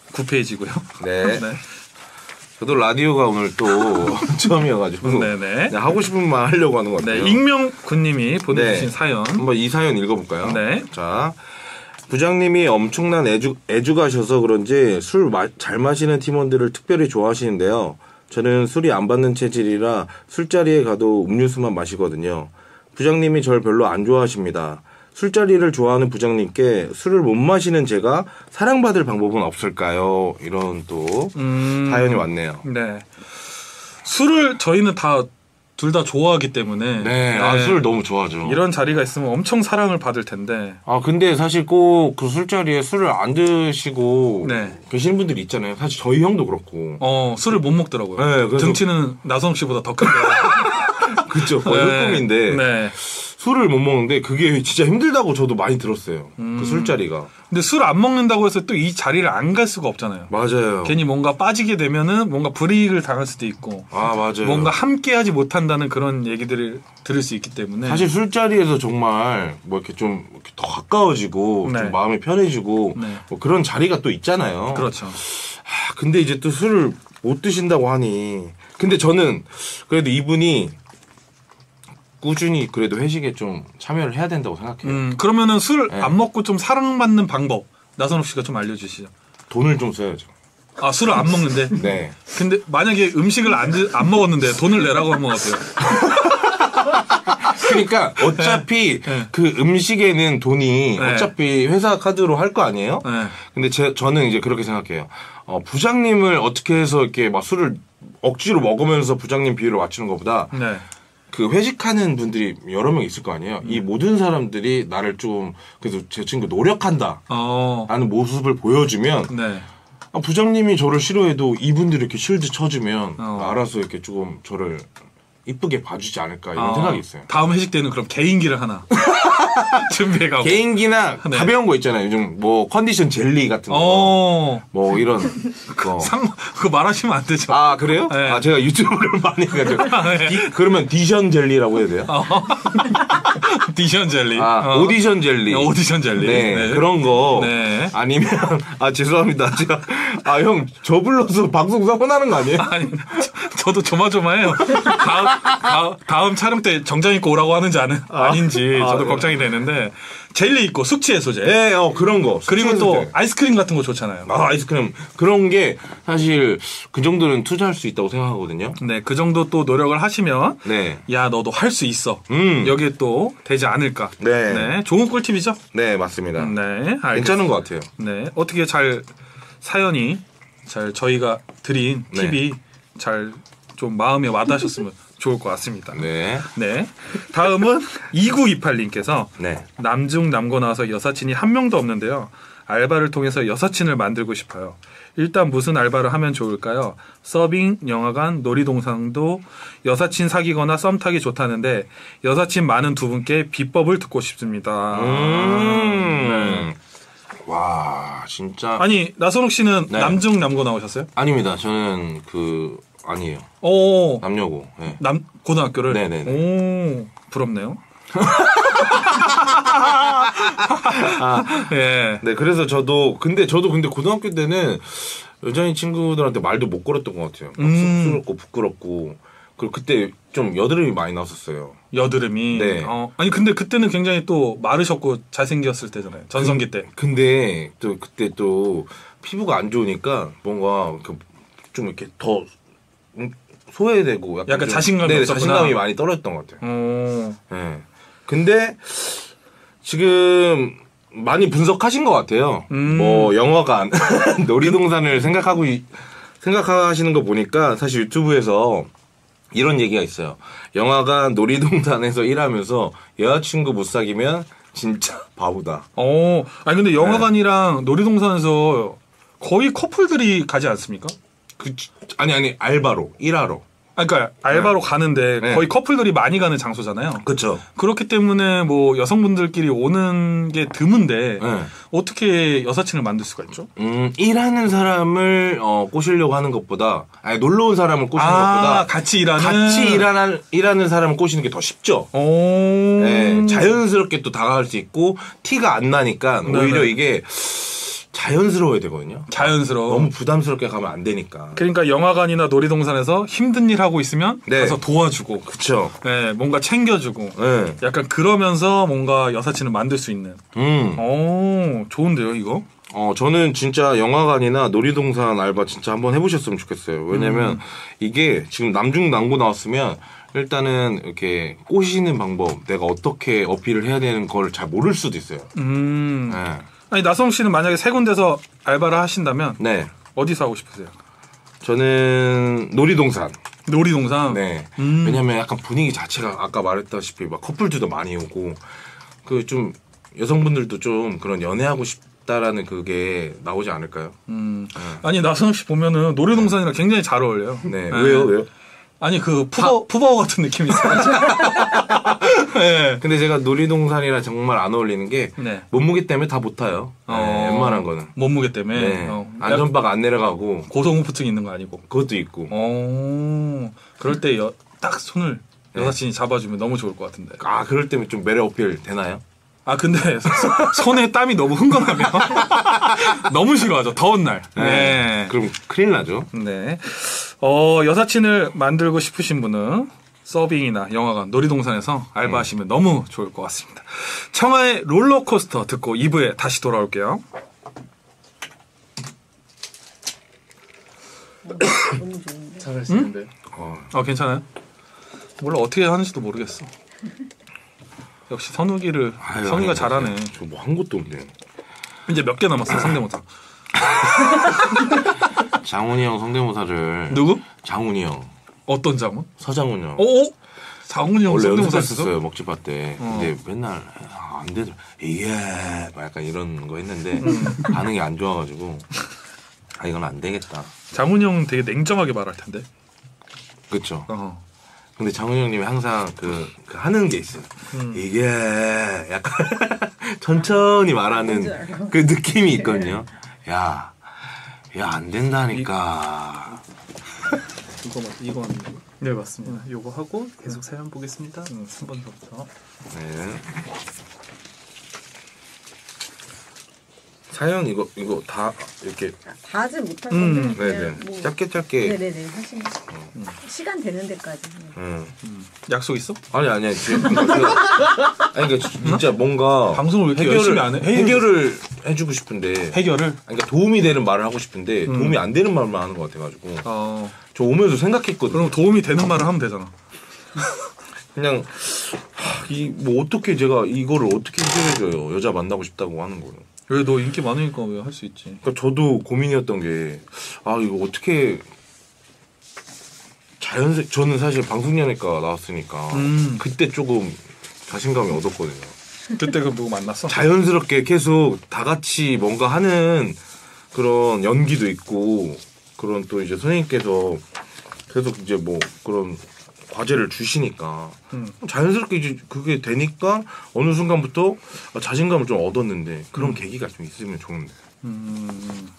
구 페이지고요. 네. 네. 저도 라디오가 오늘 또 처음이어가지고 네네. 그냥 하고 싶은 말 하려고 하는 것 같아요. 네, 익명군님이 보내주신 네. 사연. 한번 이 사연 읽어볼까요? 네. 자, 부장님이 엄청난 애주, 애주가셔서 그런지 술 잘 마시는 팀원들을 특별히 좋아하시는데요. 저는 술이 안 받는 체질이라 술자리에 가도 음료수만 마시거든요. 부장님이 절 별로 안 좋아하십니다. 술자리를 좋아하는 부장님께 술을 못 마시는 제가 사랑받을 방법은 없을까요? 이런 또 음, 사연이 왔네요. 네. 술을 저희는 다 둘 다 좋아하기 때문에 네, 아, 술 너무 좋아하죠. 이런 자리가 있으면 엄청 사랑을 받을 텐데. 아, 근데 사실 꼭 그 술자리에 술을 안 드시고 네. 계시는 분들이 있잖아요. 사실 저희 형도 그렇고. 어, 술을 못 먹더라고요. 네, 그래서- 등치는 나성 씨보다 더 큰데. 그쵸. 거의 흑꿈인데. 네. 술을 못 먹는데 그게 진짜 힘들다고 저도 많이 들었어요. 음. 그 술자리가. 근데 술 안 먹는다고 해서 또 이 자리를 안 갈 수가 없잖아요. 맞아요. 괜히 뭔가 빠지게 되면은 뭔가 불이익을 당할 수도 있고. 아, 맞아요. 뭔가 함께하지 못한다는 그런 얘기들을 들을 수 있기 때문에. 사실 술자리에서 정말 뭐 이렇게 좀 이렇게 더 가까워지고 네. 좀 마음이 편해지고 네. 뭐 그런 자리가 또 있잖아요. 그렇죠. 아, 근데 이제 또 술을 못 드신다고 하니. 근데 저는 그래도 이분이 꾸준히 그래도 회식에 좀 참여를 해야 된다고 생각해요. 음, 그러면은 술 네. 안 먹고 좀 사랑받는 방법. 나선욱 씨가 좀 알려주시죠. 돈을 좀 써야죠. 아, 술을 안 먹는데? 네. 근데 만약에 음식을 안, 드- 안 먹었는데 돈을 내라고 하면 어때요? 그러니까 어차피 네. 그 음식에는 돈이 네. 어차피 회사 카드로 할 거 아니에요? 네. 근데 제, 저는 이제 그렇게 생각해요. 어, 부장님을 어떻게 해서 이렇게 막 술을 억지로 먹으면서 부장님 비율을 맞추는 것보다 네. 그 회식하는 분들이 여러 명 있을 거 아니에요. 이 모든 사람들이 나를 좀 그래도 제 친구 노력한다 어. 라는 모습을 보여주면 네. 아, 부장님이 저를 싫어해도 이분들이 이렇게 실드 쳐주면 어. 알아서 이렇게 조금 저를 이쁘게 봐주지 않을까 이런 어, 생각이 있어요. 다음 회식 때는 그럼 개인기를 하나 준비해가고. 개인기나 네. 가벼운 거 있잖아요. 요즘 뭐 컨디션 젤리 같은 거, 어. 뭐 이런 거. 상, 그거 말하시면 안 되죠. 아 그래요? 네. 아 제가 유튜브를 많이 해가지고 네. 디- 그러면 디션 젤리라고 해야 돼요? 어. 디션 젤리. 아 어. 오디션 젤리. 네, 오디션 젤리. 네, 네. 그런 거. 네. 아니면 아 죄송합니다. 제가 아 형 저 불러서 방송사 혼나는 거 아니에요? 아니, 저, 저도 조마조마해요. 다음, 다음, 다음 촬영 때 정장 입고 오라고 하는지 아는, 아닌지 아, 저도 네. 걱정이 되는데 젤리 있고 숙취 해소제. 네, 어 그런 거. 그리고 숙취해소제. 또 아이스크림 같은 거 좋잖아요. 아 아이스크림 그런 게 사실 그 정도는 투자할 수 있다고 생각하거든요. 네, 그 정도 또 노력을 하시면 네. 야 너도 할 수 있어. 음. 여기에 또 되지 않을까. 네. 좋은 꿀팁이죠. 네 맞습니다. 네, 알겠습니다. 괜찮은 것 같아요. 네, 어떻게 잘 사연이 잘 저희가 드린 네. 팁이 잘 좀 마음에 와닿으셨으면 좋을 것 같습니다. 네. 네. 다음은 이구이팔님께서 네. 남중 남고 나와서 여사친이 한 명도 없는데요. 알바를 통해서 여사친을 만들고 싶어요. 일단 무슨 알바를 하면 좋을까요? 서빙, 영화관, 놀이동산도 여사친 사귀거나 썸 타기 좋다는데 여사친 많은 두 분께 비법을 듣고 싶습니다. 음. 네. 와 진짜 아니 나선욱 씨는 네. 남중 남고 나오셨어요? 아닙니다. 저는 그 아니에요. 오, 남녀고. 네. 남 고등학교를. 네네네. 오, 부럽네요. 예. 네, 그래서 저도 근데 저도 근데 고등학교 때는 여자인 친구들한테 말도 못 걸었던 것 같아요. 막 음. 쑥스럽고 부끄럽고. 그리고 그때 좀 여드름이 많이 났었어요. 여드름이. 네. 어, 아니 근데 그때는 굉장히 또 마르셨고 잘생겼을 때잖아요. 전성기 때. 근데 또 그때 또 피부가 안 좋으니까 뭔가 그 좀 이렇게 더 음, 소외되고 약간, 약간 좀- 자신감이 네, 없었구나. 자신감이 많이 떨어졌던 것 같아요. 어. 네. 근데 지금 많이 분석하신 것 같아요. 음. 뭐 영화관, 놀이동산을 생각하고 이- 생각하시는 거 보니까 사실 유튜브에서 이런 얘기가 있어요. 영화관, 놀이동산에서 일하면서 여자친구 못 사귀면 진짜 바보다. 어. 아니 근데 영화관이랑 네. 놀이동산에서 거의 커플들이 가지 않습니까? 그 아니 아니 알바로 일하러. 아, 그러니까 알바로 가는데 네. 거의 커플들이 많이 가는 장소잖아요. 그렇죠. 그렇기 때문에 뭐 여성분들끼리 오는 게 드문데 네. 어떻게 여사친을 만들 수가 있죠? 음, 일하는 사람을 어, 꼬시려고 하는 것보다 아니 놀러 온 사람을 꼬시는 아, 것보다 같이 일하는 같이 일하는 일하는 사람을 꼬시는 게 더 쉽죠. 오. 네, 자연스럽게 또 다가갈 수 있고 티가 안 나니까 네네. 오히려 이게 자연스러워야 되거든요. 자연스러워. 너무 부담스럽게 가면 안 되니까. 그러니까 영화관이나 놀이동산에서 힘든 일 하고 있으면 네. 가서 도와주고, 그쵸. 네, 뭔가 챙겨주고, 네. 약간 그러면서 뭔가 여사친을 만들 수 있는. 음. 오, 좋은데요, 이거? 어, 저는 진짜 영화관이나 놀이동산 알바 진짜 한번 해보셨으면 좋겠어요. 왜냐면 음. 이게 지금 남중남고 나왔으면 일단은 이렇게 꼬시는 방법, 내가 어떻게 어필을 해야 되는 걸 잘 모를 수도 있어요. 음. 네. 아니, 나성 씨는 만약에 세 군데서 알바를 하신다면, 네. 어디서 하고 싶으세요? 저는 놀이동산. 놀이동산? 네. 음. 왜냐면 약간 분위기 자체가 아까 말했다시피 막 커플들도 많이 오고 그 좀 여성분들도 좀 그런 연애하고 싶다라는 그게 나오지 않을까요? 음. 네. 아니, 나성 씨 보면은 놀이동산이랑 굉장히 잘 어울려요. 네. 왜요? 왜요? 아니, 그, 푸버, 푸버 같은 느낌이 있어가지고. 네. 근데 제가 놀이동산이랑 정말 안 어울리는 게 네. 몸무게 때문에 다 못 타요. 네, 어. 웬만한 거는. 몸무게 때문에. 네. 어. 안전박 안 내려가고 고소공포증 있는 거 아니고. 그것도 있고. 어. 그럴 때 딱 손을 네. 여사친이 잡아주면 너무 좋을 것 같은데. 아 그럴 때면 좀 매력 어필 되나요? 아, 근데 소- 손에 땀이 너무 흥건하면 너무 싫어하죠. 더운 날. 네. 그럼 큰일 나죠. 네. 어, 여사친을 만들고 싶으신 분은 서빙이나 영화관, 놀이동산에서 알바하시면 너무 좋을 것 같습니다. 청하의 롤러코스터 듣고 이 부에 다시 돌아올게요. 너무 좋은데. 잘하시는데요. 어. 어, 괜찮아요? 몰라, 어떻게 하는지도 모르겠어. 역시 선욱이를, 아유, 성희가 아니, 잘하네. 저 뭐 한 것도 없네. 이제 몇 개 남았어, 성대모사. 장훈이 형 성대모사를 누구? 장훈이 형, 어떤 장훈? 서장훈 형. 오? 장훈이 형 원래 성대모사 했어? 연습했었어요 먹지밥 때. 어. 근데 맨날 아, 안 되더라. 이게 막 약간 이런 거 했는데 음. 반응이 안 좋아가지고 아 이건 안 되겠다. 장훈이 형 되게 냉정하게 말할 텐데. 그렇죠. 어. 근데 장훈이 형님이 항상 그, 그 하는 게 있어요. 음. 이게 약간 천천히 말하는 그 느낌이 있거든요. 야, 야 안 된다니까. 이거 맞 이거 맞는 거. 네 맞습니다. 요거 하고 계속 사연 보겠습니다. 음. 삼 번부터. 네. 사연 이거 이거 다 이렇게 다 하지 못할 음, 건데 네네 그냥 뭐 짧게 짧게. 네네네 하시면 시간 되는 데까지. 응. 약속 있어? 아니 아니야 지금 그러니까 아니 그러니까 진짜 뭔가 방송을 왜 이렇게 열심히 안 해? 해결을 해주고 싶은데 해결을? 아니, 그러니까 도움이 되는 말을 하고 싶은데 음. 도움이 안 되는 말만 하는 것 같아가지고 어. 저 오면서 생각했거든요. 그럼 도움이 되는 말을 하면 되잖아. 그냥 이 뭐 어떻게 제가 이거를 어떻게 해결해줘요? 여자 만나고 싶다고 하는 거예요. 왜 너 인기 많으니까 왜 할 수 있지? 그러니까 저도 고민이었던 게 아 이거 어떻게 자연스 저는 사실 방송연예과 나왔으니까 음. 그때 조금 자신감이 얻었거든요. 그때 그럼 누구 만났어? 자연스럽게 계속 다 같이 뭔가 하는 그런 연기도 있고 그런 또 이제 선생님께서 계속 이제 뭐 그런 과제를 주시니까 음. 자연스럽게 이제 그게 되니까 어느 순간부터 자신감을 좀 얻었는데 그런 계기가 좀 있으면 좋은데. 음.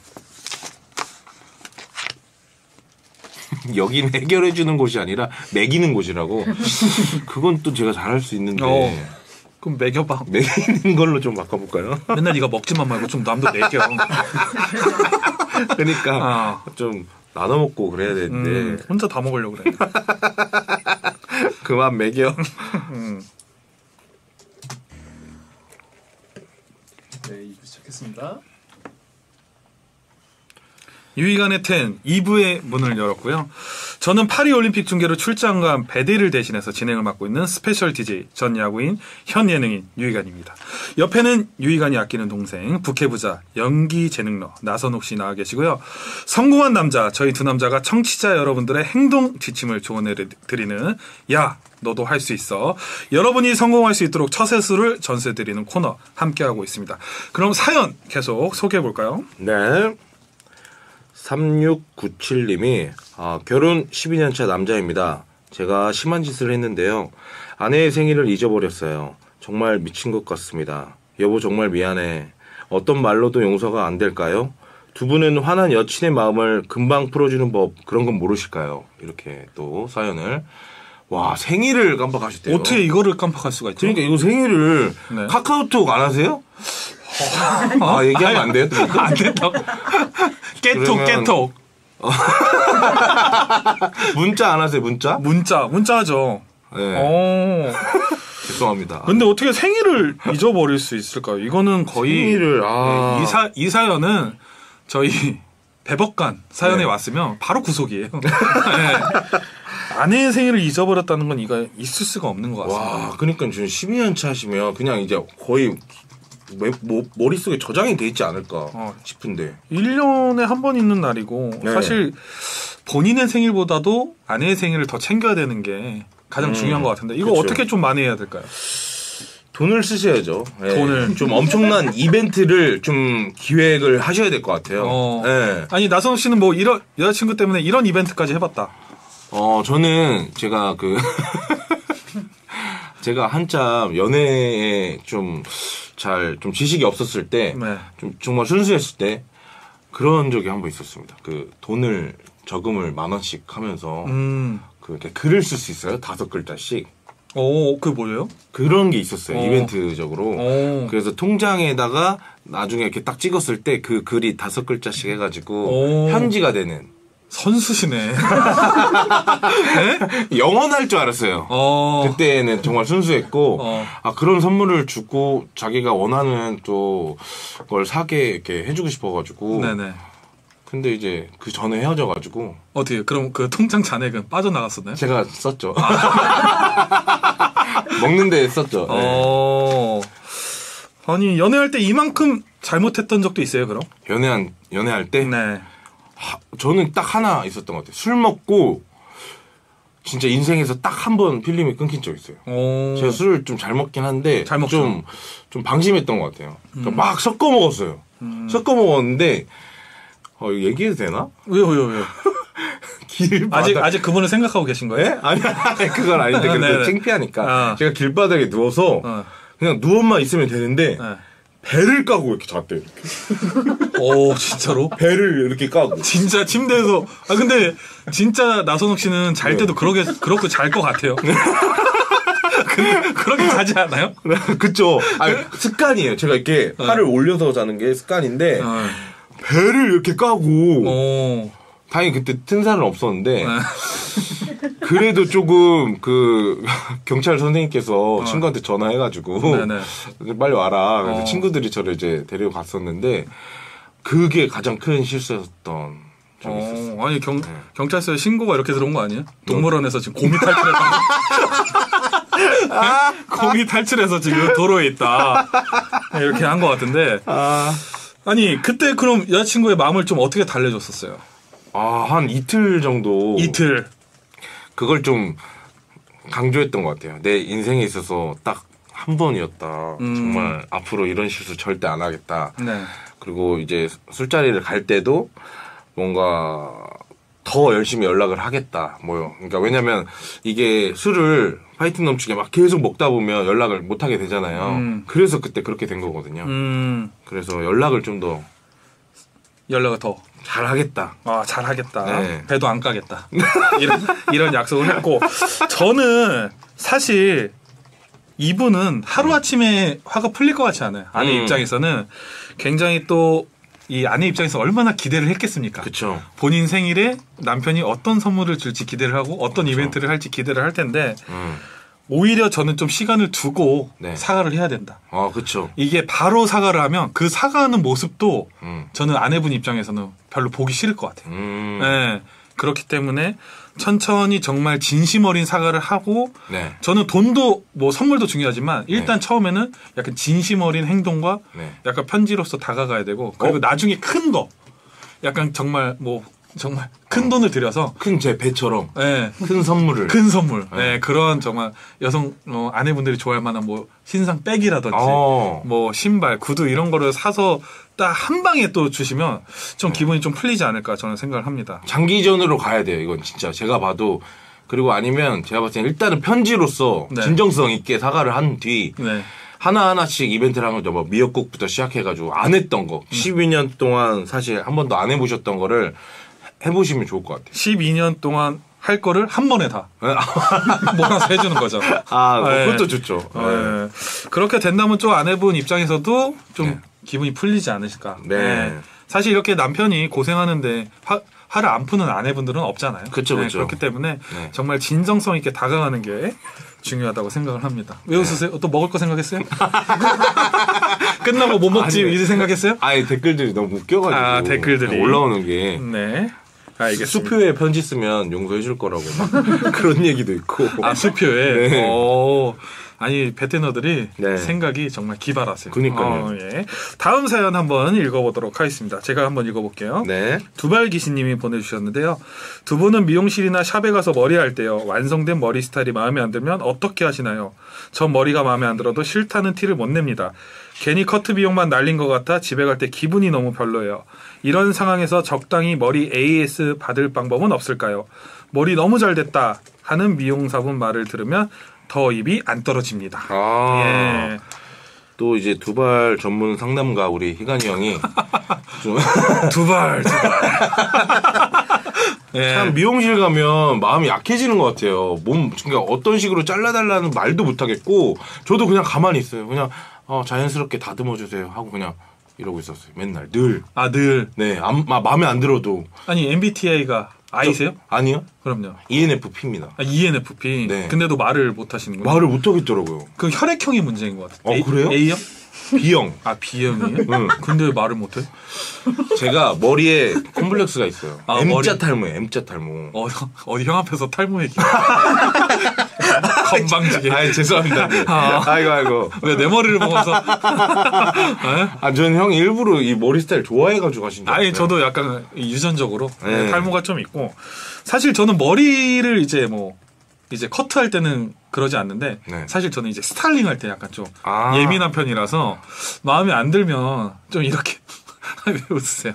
여기는 해결해 주는 곳이 아니라 매기는 곳이라고. 그건 또 제가 잘할 수 있는데. 어. 그럼 먹여봐. 매기는 걸로 좀 바꿔볼까요? 맨날 네가 먹지만 말고 좀 남도 먹여. 그러니까 아. 좀 나눠 먹고 그래야 되는데 음, 혼자 다 먹으려고 그래. 그만 먹여. 음. 네 이 부 시작했습니다. 유희관의 텐 이 부의 문을 열었고요. 저는 파리올림픽 중계로 출장 간 배대를 대신해서 진행을 맡고 있는 스페셜 디제이 전 야구인 현 예능인 유희관입니다. 옆에는 유희관이 아끼는 동생 부캐부자 연기 재능러 나선욱 씨 나와 계시고요. 성공한 남자 저희 두 남자가 청취자 여러분들의 행동 지침을 조언해 드리는 야 너도 할 수 있어. 여러분이 성공할 수 있도록 처세수를 전수해드리는 코너 함께하고 있습니다. 그럼 사연 계속 소개해볼까요? 네. 삼육구칠님이 아, 결혼 십이 년 차 남자입니다. 제가 심한 짓을 했는데요. 아내의 생일을 잊어버렸어요. 정말 미친 것 같습니다. 여보 정말 미안해. 어떤 말로도 용서가 안 될까요? 두 분은 화난 여친의 마음을 금방 풀어주는 법 그런 건 모르실까요? 이렇게 또 사연을. 와 생일을 깜빡하셨대요. 어떻게 이거를 깜빡할 수가 있죠? 그러니까 이거 생일을 네. 카카오톡 안 하세요? 아 얘기하면 안 돼요? 안 된다고. 깨톡 그러면- 깨톡. 문자 안 하세요? 문자? 문자 문자죠. 네. 어. 죄송합니다. 근데 어떻게 생일을 잊어버릴 수 있을까요? 이거는 거의 생일을 아 네, 이, 사, 이 사연은 저희 대법관 사연에 네. 왔으면 바로 구속이에요. 네. 아내의 생일을 잊어버렸다는 건 이거 있을 수가 없는 것 같습니다. 와, 그러니까 지금 십이 년 차시면 그냥 이제 거의 매, 뭐, 머릿속에 저장이 돼 있지 않을까 어. 싶은데. 일 년에 한 번 있는 날이고 네. 사실 본인의 생일보다도 아내의 생일을 더 챙겨야 되는 게 가장 음, 중요한 것 같은데 이거 그쵸. 어떻게 좀 만회해야 될까요? 돈을 쓰셔야죠. 예. 돈을. 좀 엄청난 이벤트를 좀 기획을 하셔야 될 것 같아요. 어. 예. 아니 나성 씨는 뭐 이런 여자친구 때문에 이런 이벤트까지 해봤다. 어, 저는 제가 그, 제가 한참 연애에 좀 잘, 좀 지식이 없었을 때, 네. 좀 정말 순수했을 때, 그런 적이 한 번 있었습니다. 그 돈을, 저금을 만 원씩 하면서, 음. 그, 이렇게 글을 쓸 수 있어요. 다섯 글자씩. 오, 그게 뭐예요? 그런 게 있었어요. 어. 이벤트적으로. 오. 그래서 통장에다가 나중에 이렇게 딱 찍었을 때 그 글이 다섯 글자씩 해가지고, 오. 편지가 되는. 선수시네. 영원할 줄 알았어요. 어. 그때는 정말 순수했고, 어. 아, 그런 선물을 주고 자기가 원하는 또 걸 사게 이렇게 해주고 싶어가지고. 네네. 근데 이제 그 전에 헤어져가지고. 어떻게 그럼 그 통장 잔액은 빠져나갔었나요? 제가 썼죠. 먹는데 썼죠. 네. 어. 아니 연애할 때 이만큼 잘못했던 적도 있어요, 그럼? 연애한, 연애할 때. 네. 하, 저는 딱 하나 있었던 것 같아요. 술 먹고, 진짜 인생에서 딱 한 번 필름이 끊긴 적 있어요. 오. 제가 술을 좀 잘 먹긴 한데 잘 먹죠. 좀, 좀 방심했던 것 같아요. 그러니까 막 섞어 먹었어요. 섞어 먹었는데 어, 이거 얘기해도 되나? 왜요, 왜요, 왜요? 길 아직 바닥- 아직 그분을 생각하고 계신 거예요? 네? 아니, 아니 그건 아닌데 네네. 근데 창피하니까 어. 제가 길바닥에 누워서 어. 그냥 누워만 있으면 되는데 네. 배를 까고 이렇게 잤대요. 이렇게. 오, 진짜로? 배를 이렇게 까고. 진짜 침대에서 아 근데 진짜 나선욱 씨는 잘 때도 그러게 그렇고 잘 것 같아요. 근데 그렇게 자지 않아요? 그쵸. 아니, 습관이에요. 제가 이렇게 팔을 올려서 자는 게 습관인데 어. 배를 이렇게 까고 오. 다행히 그때 튼살은 없었는데 네. 그래도 조금 그 경찰 선생님께서 친구한테 전화해가지고 네네. 빨리 와라. 그래서 어. 친구들이 저를 이제 데리고 갔었는데 그게 가장 큰 실수였던 적이 있었어요. 어, 아니 경 네. 경찰서에 신고가 이렇게 들어온 거 아니에요? 동물원에서 지금 곰이 탈출해서 곰이 탈출해서 지금 도로에 있다 이렇게 한 것 같은데 아, 아니 그때 그럼 여자친구의 마음을 좀 어떻게 달래줬었어요? 아, 한 이틀 정도 이틀 그걸 좀 강조했던 것 같아요. 내 인생에 있어서 딱 한 번이었다. 음. 정말 앞으로 이런 실수 절대 안 하겠다. 네. 그리고 이제 술자리를 갈 때도 뭔가 더 열심히 연락을 하겠다. 뭐요. 그러니까 왜냐면 이게 술을 파이팅 넘치게 막 계속 먹다 보면 연락을 못 하게 되잖아요. 음. 그래서 그때 그렇게 된 거거든요. 음 그래서 연락을 좀 더 연락을 더 잘하겠다. 아, 잘하겠다. 네. 배도 안 까겠다. 이런, 이런 약속을 했고, 저는 사실 이분은 하루아침에 화가 풀릴 것 같지 않아요. 아내 음. 입장에서는 굉장히 또 이 아내 입장에서 얼마나 기대를 했겠습니까? 그쵸. 본인 생일에 남편이 어떤 선물을 줄지 기대를 하고 어떤 이벤트를 할지 기대를 할 텐데 음. 오히려 저는 좀 시간을 두고 네. 사과를 해야 된다. 아, 그쵸. 이게 바로 사과를 하면 그 사과하는 모습도 음. 저는 아내분 입장에서는 별로 보기 싫을 것 같아요. 음. 네. 그렇기 때문에 천천히 정말 진심 어린 사과를 하고 네. 저는 돈도 뭐 선물도 중요하지만 일단 처음에는 약간 진심 어린 행동과 네. 약간 편지로서 다가가야 되고 그리고 어? 나중에 큰 거 약간 정말 뭐 정말 큰 어. 돈을 들여서 큰 제 배처럼 네. 큰 선물을. 큰 선물 네. 네. 그런 정말 여성 어, 아내분들이 좋아할 만한 뭐 신상 백이라든지 어. 뭐 신발 구두 이런 거를 사서 딱 한 방에 또 주시면 좀 기분이 좀 풀리지 않을까 저는 생각을 합니다. 장기전으로 가야 돼요. 이건 진짜 제가 봐도. 그리고 아니면 제가 봤을 때 일단은 편지로서 네. 진정성 있게 사과를 한 뒤 네. 하나하나씩 이벤트를 하는 거죠. 뭐 미역국부터 시작해가지고 안 했던 거. 십이 년 동안 사실 한 번도 안 해보셨던 거를 해보시면 좋을 것 같아요. 십이 년 동안 할 거를 한 번에 다 몰아서 해주는 거죠. 아, 네. 그것도 좋죠. 네. 네. 그렇게 된다면 좀 아내분 입장에서도 좀 네. 기분이 풀리지 않으실까. 네. 사실 이렇게 남편이 고생하는데 화, 화를 안 푸는 아내분들은 없잖아요. 그쵸, 네, 그쵸. 그렇기 때문에 네. 정말 진정성 있게 다가가는 게 중요하다고 생각을 합니다. 왜 웃으세요? 또 먹을 거 생각했어요? 끝나고 뭐 먹지 아니, 이제 생각했어요? 아니 댓글들이 너무 웃겨가지고 아, 댓글들이. 올라오는 게 네. 알겠습니다. 수표에 편지 쓰면 용서해 줄 거라고 막 그런 얘기도 있고. 아, 수표에? 네. 오. 아니, 베테너들이 네. 생각이 정말 기발하세요. 그니까요. 어, 예. 다음 사연 한번 읽어보도록 하겠습니다. 제가 한번 읽어볼게요. 네. 두발기신님이 보내주셨는데요. 두 분은 미용실이나 샵에 가서 머리할 때요. 완성된 머리 스타일이 마음에 안 들면 어떻게 하시나요? 전 머리가 마음에 안 들어도 싫다는 티를 못 냅니다. 괜히 커트 비용만 날린 것 같아 집에 갈 때 기분이 너무 별로예요. 이런 상황에서 적당히 머리 에이에스 받을 방법은 없을까요? 머리 너무 잘 됐다 하는 미용사분 말을 들으면 더 입이 안 떨어집니다. 아. 예. 또 이제 두발 전문 상담가 우리 희간이 형이 좀 두발, 두발. 예. 참 미용실 가면 마음이 약해지는 것 같아요. 몸 그러니까 어떤 식으로 잘라달라는 말도 못 하겠고 저도 그냥 가만히 있어요. 그냥 어, 자연스럽게 다듬어 주세요 하고 그냥 이러고 있었어요. 맨날 늘. 아, 늘. 네, 안, 마, 마음에 안 들어도. 아니, 엠비티아이가 아이세요? 저, 아니요. 그럼요. 이엔에프피입니다. 아, 이엔에프피. 네. 근데도 말을 못 하시는군요. 말을 못 하겠더라고요. 그 혈액형이 문제인 것 같아요. 어, A, 그래요? A형? B형. 아, B형이에요? 응. 근데 왜 말을 못 해? 제가 머리에 콤플렉스가 있어요. 아, M자 머리. 탈모예요. M자 탈모. 어, 어디 형 앞에서 탈모 얘기. 건방지게. 아, 죄송합니다. 네. 아. 아이고 아이고. 왜 내 머리를 보면서. 에? 아, 저는 형이 일부러 이 머리 스타일 좋아해가지고 하신 줄 알았어요. 아니, 저도 약간 유전적으로 네. 탈모가 좀 있고. 사실 저는 머리를 이제 뭐, 이제 커트할 때는 그러지 않는데, 네. 사실 저는 이제 스타일링 할 때 약간 좀 아. 예민한 편이라서, 마음에 안 들면 좀 이렇게. 왜 웃으세요?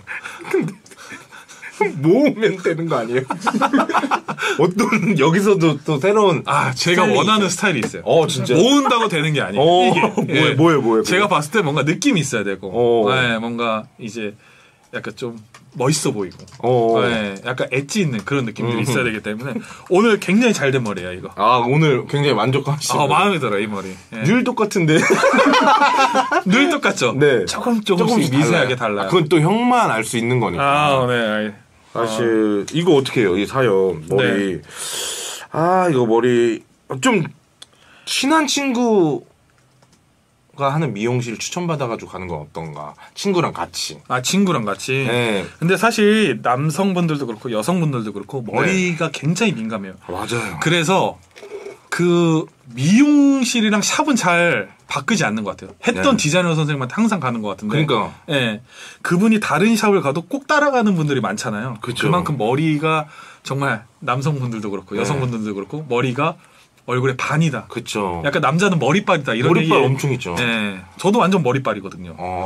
모으면 되는 거 아니에요? 어떤 여기서도 또 새로운 아, 제가 스타일링이 원하는 있어요. 스타일이 있어요. 어, 진짜. 모은다고 되는 게 아니에요. 어, 이게. 뭐예요, 예. 뭐예요, 뭐예요? 제가 봤을 때 뭔가 느낌이 있어야 되고, 어. 네, 뭔가 이제 약간 좀 멋있어 보이고, 어. 네, 약간 엣지 있는 그런 느낌들이 있어야 되기 때문에 오늘 굉장히 잘 된 머리예요, 이거. 아, 오늘 굉장히 만족하시고. 아, 마음에 들어요, 이 머리. 예. 늘 똑같은데. 늘 똑같죠? 네. 조금, 조금씩, 미세하게 달라요. 아, 그건 또 형만 알 수 있는 거니까. 아, 네. 알- 사실 이거 어떻게 해요? 이 사연 머리. 네. 아, 이거 머리 좀 친한 친구가 하는 미용실 추천받아가지고 가는 건 어떤가? 친구랑 같이. 아, 친구랑 같이. 네. 근데 사실 남성분들도 그렇고 여성분들도 그렇고 머리가 굉장히 민감해요. 맞아요. 그래서 그 미용실이랑 샵은 잘 바꾸지 않는 것 같아요. 했던 네. 디자이너 선생님한테 항상 가는 것 같은데. 그러니까. 예. 그분이 다른 샵을 가도 꼭 따라가는 분들이 많잖아요. 그쵸. 그만큼 머리가 정말 남성분들도 그렇고 네. 여성분들도 그렇고 머리가 얼굴의 반이다. 그쵸. 약간 남자는 머리빨이다. 이런 머리빨 얘기. 엄청 있죠. 예. 저도 완전 머리빨이거든요. 어.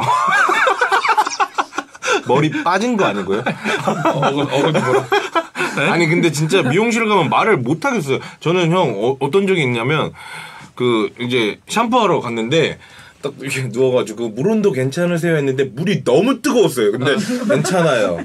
머리 빠진 거 아니고요? 어건 어건이 뭐라. 네? 아니 근데 진짜 미용실 가면 말을 못 하겠어요. 저는 형 어, 어떤 적이 있냐면 그 이제 샴푸하러 갔는데 딱 이렇게 누워가지고 물 온도 괜찮으세요 했는데 물이 너무 뜨거웠어요. 근데 괜찮아요.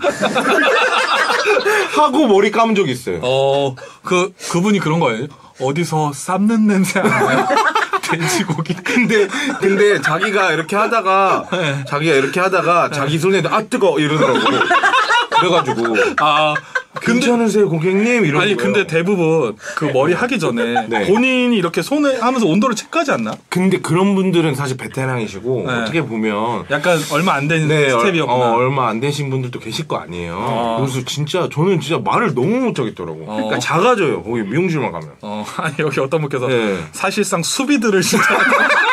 하고 머리 감은 적이 있어요. 어, 그, 그분이 그런 거예요. 어디서 쌈는 냄새 안 나요? 돼지고기. 근데 근데 자기가 이렇게 하다가 네. 자기가 이렇게 하다가 자기 손에 아 뜨거 이러더라고. 그래가지고 아, 근데, 괜찮으세요 고객님 이러고 아니, 근데 대부분 그 머리 하기 전에 네. 본인이 이렇게 손에 하면서 온도를 체크하지 않나? 근데 그런 분들은 사실 베테랑이시고 네. 어떻게 보면 약간 얼마 안 된 네, 스텝이었구나. 어, 얼마 안 되신 분들도 계실 거 아니에요. 어. 그래서 진짜 저는 진짜 말을 너무 못 하겠더라고. 어. 그러니까 작아져요. 거기 미용실만 가면. 어, 아니, 여기 어떤 분께서 네. 사실상 수비들을 실천했다.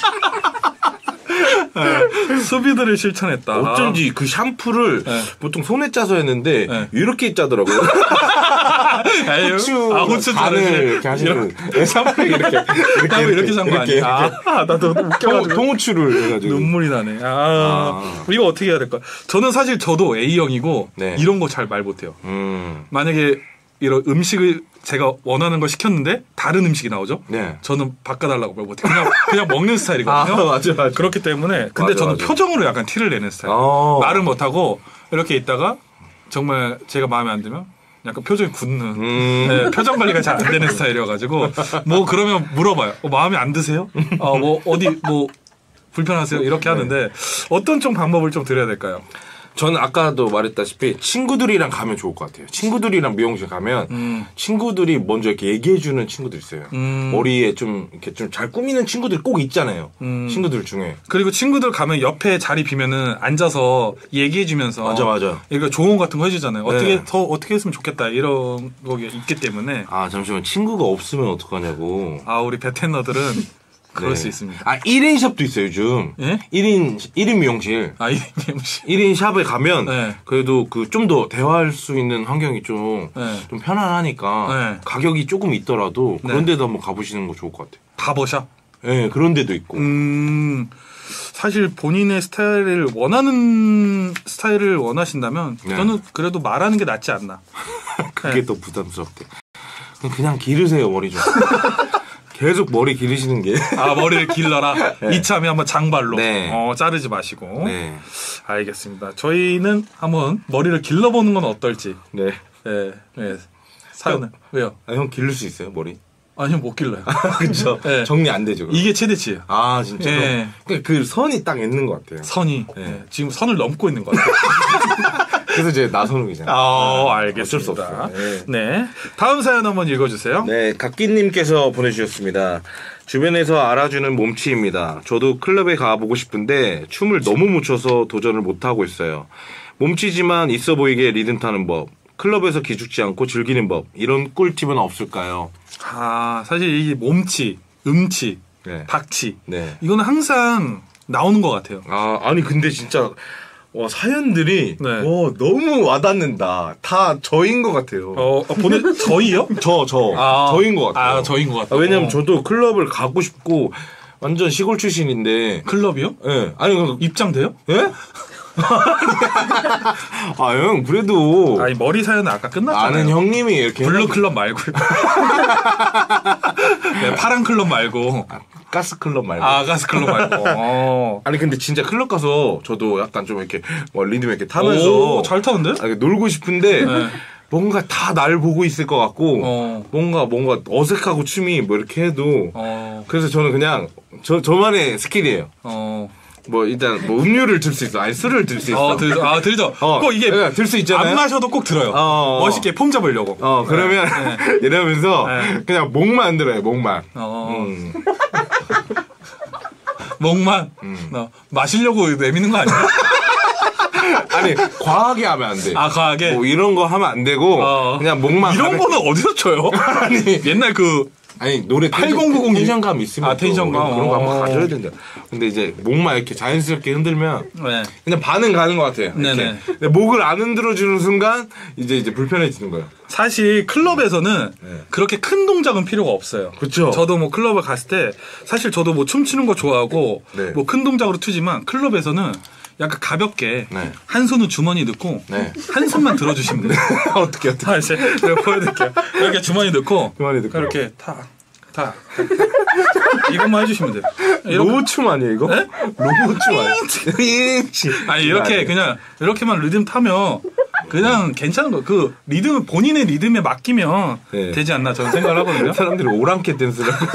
네, 수비들을 실천했다. 어쩐지 그 샴푸를 네. 보통 손에 짜서 했는데 네. 이렇게 짜더라고요. 에휴, 후추, 아, 후추 간을 자르지. 이렇게 하시는 샴푸 이렇게 이렇게 이렇게 산 거 이렇게, 아니야? 아, 나도 통, 웃겨가지고. 통후추를 해가지고. 눈물이 나네. 아, 아. 이거 어떻게 해야 될까? 저는 사실 저도 A형이고 네. 이런 거 잘 말 못해요. 음. 만약에 이런 음식을 제가 원하는 걸 시켰는데 다른 음식이 나오죠? 네. 저는 바꿔달라고 말 못해요. 그냥 그냥 먹는 스타일이거든요. 아, 맞아, 맞아. 그렇기 때문에 근데 맞아, 저는 맞아. 표정으로 약간 티를 내는 스타일. 어. 말을 못하고 이렇게 있다가 정말 제가 마음에 안 들면 약간 표정이 굳는 음. 네, 표정 관리가 잘 안 되는 스타일이어가지고 뭐 그러면 물어봐요. 어, 마음에 안 드세요? 어, 뭐 어디 뭐 불편하세요? 이렇게 하는데 어떤 좀 방법을 좀 드려야 될까요? 저는 아까도 말했다시피 친구들이랑 가면 좋을 것 같아요. 친구들이랑 미용실 가면 음. 친구들이 먼저 이렇게 얘기해주는 친구들 있어요. 음. 머리에 좀 이렇게 좀 잘 꾸미는 친구들 꼭 있잖아요. 음. 친구들 중에. 그리고 친구들 가면 옆에 자리 비면은 앉아서 얘기해주면서 맞아 맞아. 이거 조언 같은 거 해주잖아요. 어떻게 네. 더 어떻게 했으면 좋겠다 이런 거 있기 때문에 아 잠시만 친구가 없으면 어떡하냐고. 아 우리 베테너들은 그럴 네. 수 있습니다. 아 일 인 샵도 있어요 요즘. 예? 일 인 일 인 미용실. 아 이 미용실. 일 인 샵에 가면 네. 그래도 그 좀 더 대화할 수 있는 환경이 좀, 네. 좀 편안하니까 네. 가격이 조금 있더라도 네. 그런 데도 한번 가보시는 거 좋을 것 같아요. 바버샵. 예, 네, 그런 데도 있고. 음 사실 본인의 스타일을 원하는 스타일을 원하신다면 네. 저는 그래도 말하는 게 낫지 않나. 그게 네. 더 부담스럽대. 그냥, 그냥 기르세요 머리 좀. 계속 머리 기르시는 게. 아 머리를 길러라. 네. 이참에 한번 장발로 네. 어, 자르지 마시고. 네. 알겠습니다. 저희는 한번 머리를 길러보는 건 어떨지. 네. 예, 예. 사연을 왜요? 아, 형 기를 수 있어요 머리? 아니요 못 길러요. 그쵸. 네. 정리 안 되죠. 그럼. 이게 최대치예요. 아 진짜. 예. 그, 그 선이 딱 있는 것 같아요. 선이 네. 예, 지금 선을 넘고 있는 것 같아요. 그래서 이제 나선욱이잖아요. 아, 어쩔 수 알겠습니다. 없어요. 네. 네, 다음 사연 한번 읽어주세요. 네, 각기님께서 보내주셨습니다. 주변에서 알아주는 몸치입니다. 저도 클럽에 가보고 싶은데 춤을 너무 못 춰서 도전을 못하고 있어요. 몸치지만 있어 보이게 리듬 타는 법, 클럽에서 기죽지 않고 즐기는 법, 이런 꿀팁은 없을까요? 아, 사실 이 몸치, 음치, 네. 박치 네. 이거는 항상 나오는 것 같아요. 아, 아니 근데 진짜 와 사연들이 네. 와, 너무 와닿는다. 다 저인 것 같아요. 어, 어, 보내 저희요? 저, 저. 아, 저인 것 같아요. 아, 저인 것 같아요. 아, 왜냐면 어. 저도 클럽을 가고 싶고 완전 시골 출신인데 클럽이요? 예. 아니 그 입장돼요? 예? 아, 형, 그래도 아니 머리 사연은 아까 끝났잖아요. 아는 형님이 이렇게 블루 해가지고- 클럽 말고 네, 파란 클럽 말고 가스 클럽 말고. 아 가스 클럽 말고. 어. 아니 근데 진짜 클럽 가서 저도 약간 좀 이렇게 뭐 리듬 이렇게 타면서 오, 잘 타는데? 아, 이렇게 놀고 싶은데 네. 뭔가 다 날 보고 있을 것 같고 어. 뭔가 뭔가 어색하고 춤이 뭐 이렇게 해도 어. 그래서 저는 그냥 저 저만의 스킬이에요. 어. 뭐 일단 뭐 음료를 들 수 있어. 아니 술을 들 수 있어. 어, 들, 아, 들죠. 어, 꼭 이게 들 수 있잖아요. 안 마셔도 꼭 들어요. 어, 어, 어. 멋있게 폼 잡으려고. 어 그러면 이러면서 네. 그냥 목만 들어요. 목만. 어. 음. 목만 어, 마시려고 내미는 거 아니야? 아니 과하게 하면 안 돼. 아, 과하게? 뭐 이런 거 하면 안 되고 어. 그냥 목만. 이런 가볍게- 거는 어디서 쳐요? 아니 옛날 그 아니 노래 팔공구공 텐션감 있으면 아, 텐션감. 또 그런 거 한번 어. 가져야 된다. 근데 이제 목만 이렇게 자연스럽게 흔들면 네. 그냥 반응 가는 것 같아요. 이렇게. 네네. 근데 목을 안 흔들어 주는 순간 이제 이제 불편해지는 거예요. 사실 클럽에서는 네. 그렇게 큰 동작은 필요가 없어요. 그쵸. 저도 뭐 클럽을 갔을 때 사실 저도 뭐 춤추는 거 좋아하고 네. 뭐 큰 동작으로 트지만 클럽에서는 약간 가볍게 네. 한 손은 주머니 넣고 네. 한 손만 들어주시면 돼요. 어떻게 어떻게 다 이제 내가 보여드릴게요. 이렇게 주머니 넣고 주머니 넣고. 이렇게 타, 타. 이것만 해주시면 돼요. 이렇게. 로봇춤 아니에요 이거? 네? 로봇춤 아니에요? 아니 이렇게 그냥 이렇게만 리듬 타면 그냥 괜찮은 거. 그 리듬 본인의 리듬에 맡기면 네. 되지 않나 저는 생각을 하거든요. 사람들이 오랑캐 댄스를 하고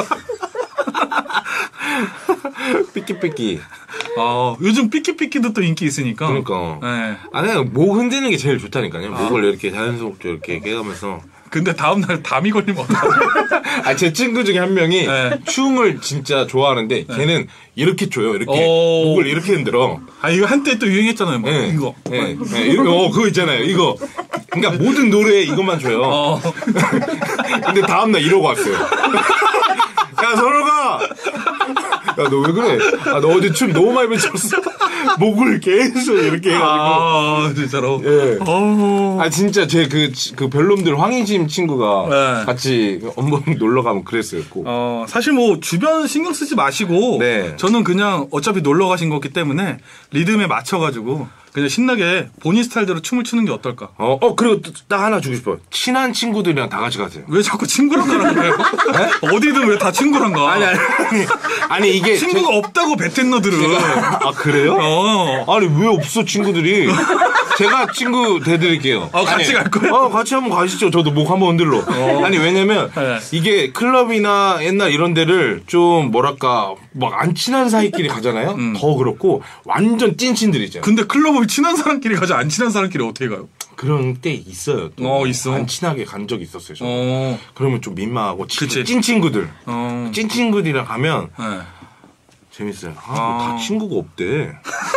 삐끼삐끼. 어, 요즘 삐끼삐끼도 또 인기 있으니까. 그러니까. 네. 아니 목 흔드는 게 제일 좋다니까요. 목을 이렇게 자연스럽게 이렇게 깨가면서. 근데 다음날 담이 걸리면 어떡하지? 아, 제 친구 중에 한 명이 네. 춤을 진짜 좋아하는데 걔는 이렇게 춰요. 이렇게 오. 목을 이렇게 흔들어. 아, 이거 한때 또 유행했잖아요. 뭐. 네. 이거. 네. 네. 이거 어, 그거 있잖아요. 이거. 그러니까 모든 노래에 이것만 줘요. 어. 근데 다음날 이러고 왔어요. 야, 서로가! 야, 너 왜 그래? 아, 너 어제 춤 너무 많이 췄어. 목을 계속 이렇게 해가지고. 아, 진짜로. 예. 어. 아, 진짜 제 그, 그 별놈들 황희심 친구가 네. 같이 한번 놀러 가면 그랬어요. 꼭. 어, 사실 뭐 주변 신경 쓰지 마시고 네. 저는 그냥 어차피 놀러 가신 거기 때문에 리듬에 맞춰가지고 그냥 신나게 본인 스타일대로 춤을 추는 게 어떨까? 어, 어, 그리고 또 딱 하나 주고 싶어요. 친한 친구들이랑 다 같이 가세요. 왜 자꾸 친구랑 가라는 거예요? 어디든 왜 다 친구랑 가? 아니, 아니, 아니. 아니, 이게. 친구가 없다고 베텐너들은. 제가- 아, 그래요? 어. 아니, 왜 없어, 친구들이? 제가 친구 돼드릴게요. 어, 같이 갈 거예요? 어, 같이 한번 가시죠. 저도 목 한번 흔들러. 어. 아니, 왜냐면, 네. 이게 클럽이나 옛날 이런 데를 좀, 뭐랄까, 막 안 친한 사이끼리 가잖아요? 음. 더 그렇고, 완전 찐친들 있잖아요. 근데 클럽을 친한 사람끼리 가지 안 친한 사람끼리 어떻게 가요? 그런 때 있어요. 또. 어, 있어. 안 친하게 간 적이 있었어요. 저는. 어, 그러면 좀 민망하고, 친, 그치. 찐 친구들. 어, 찐 친구들이랑 가면 네. 재밌어요. 아, 아. 뭐다 친구가 없대.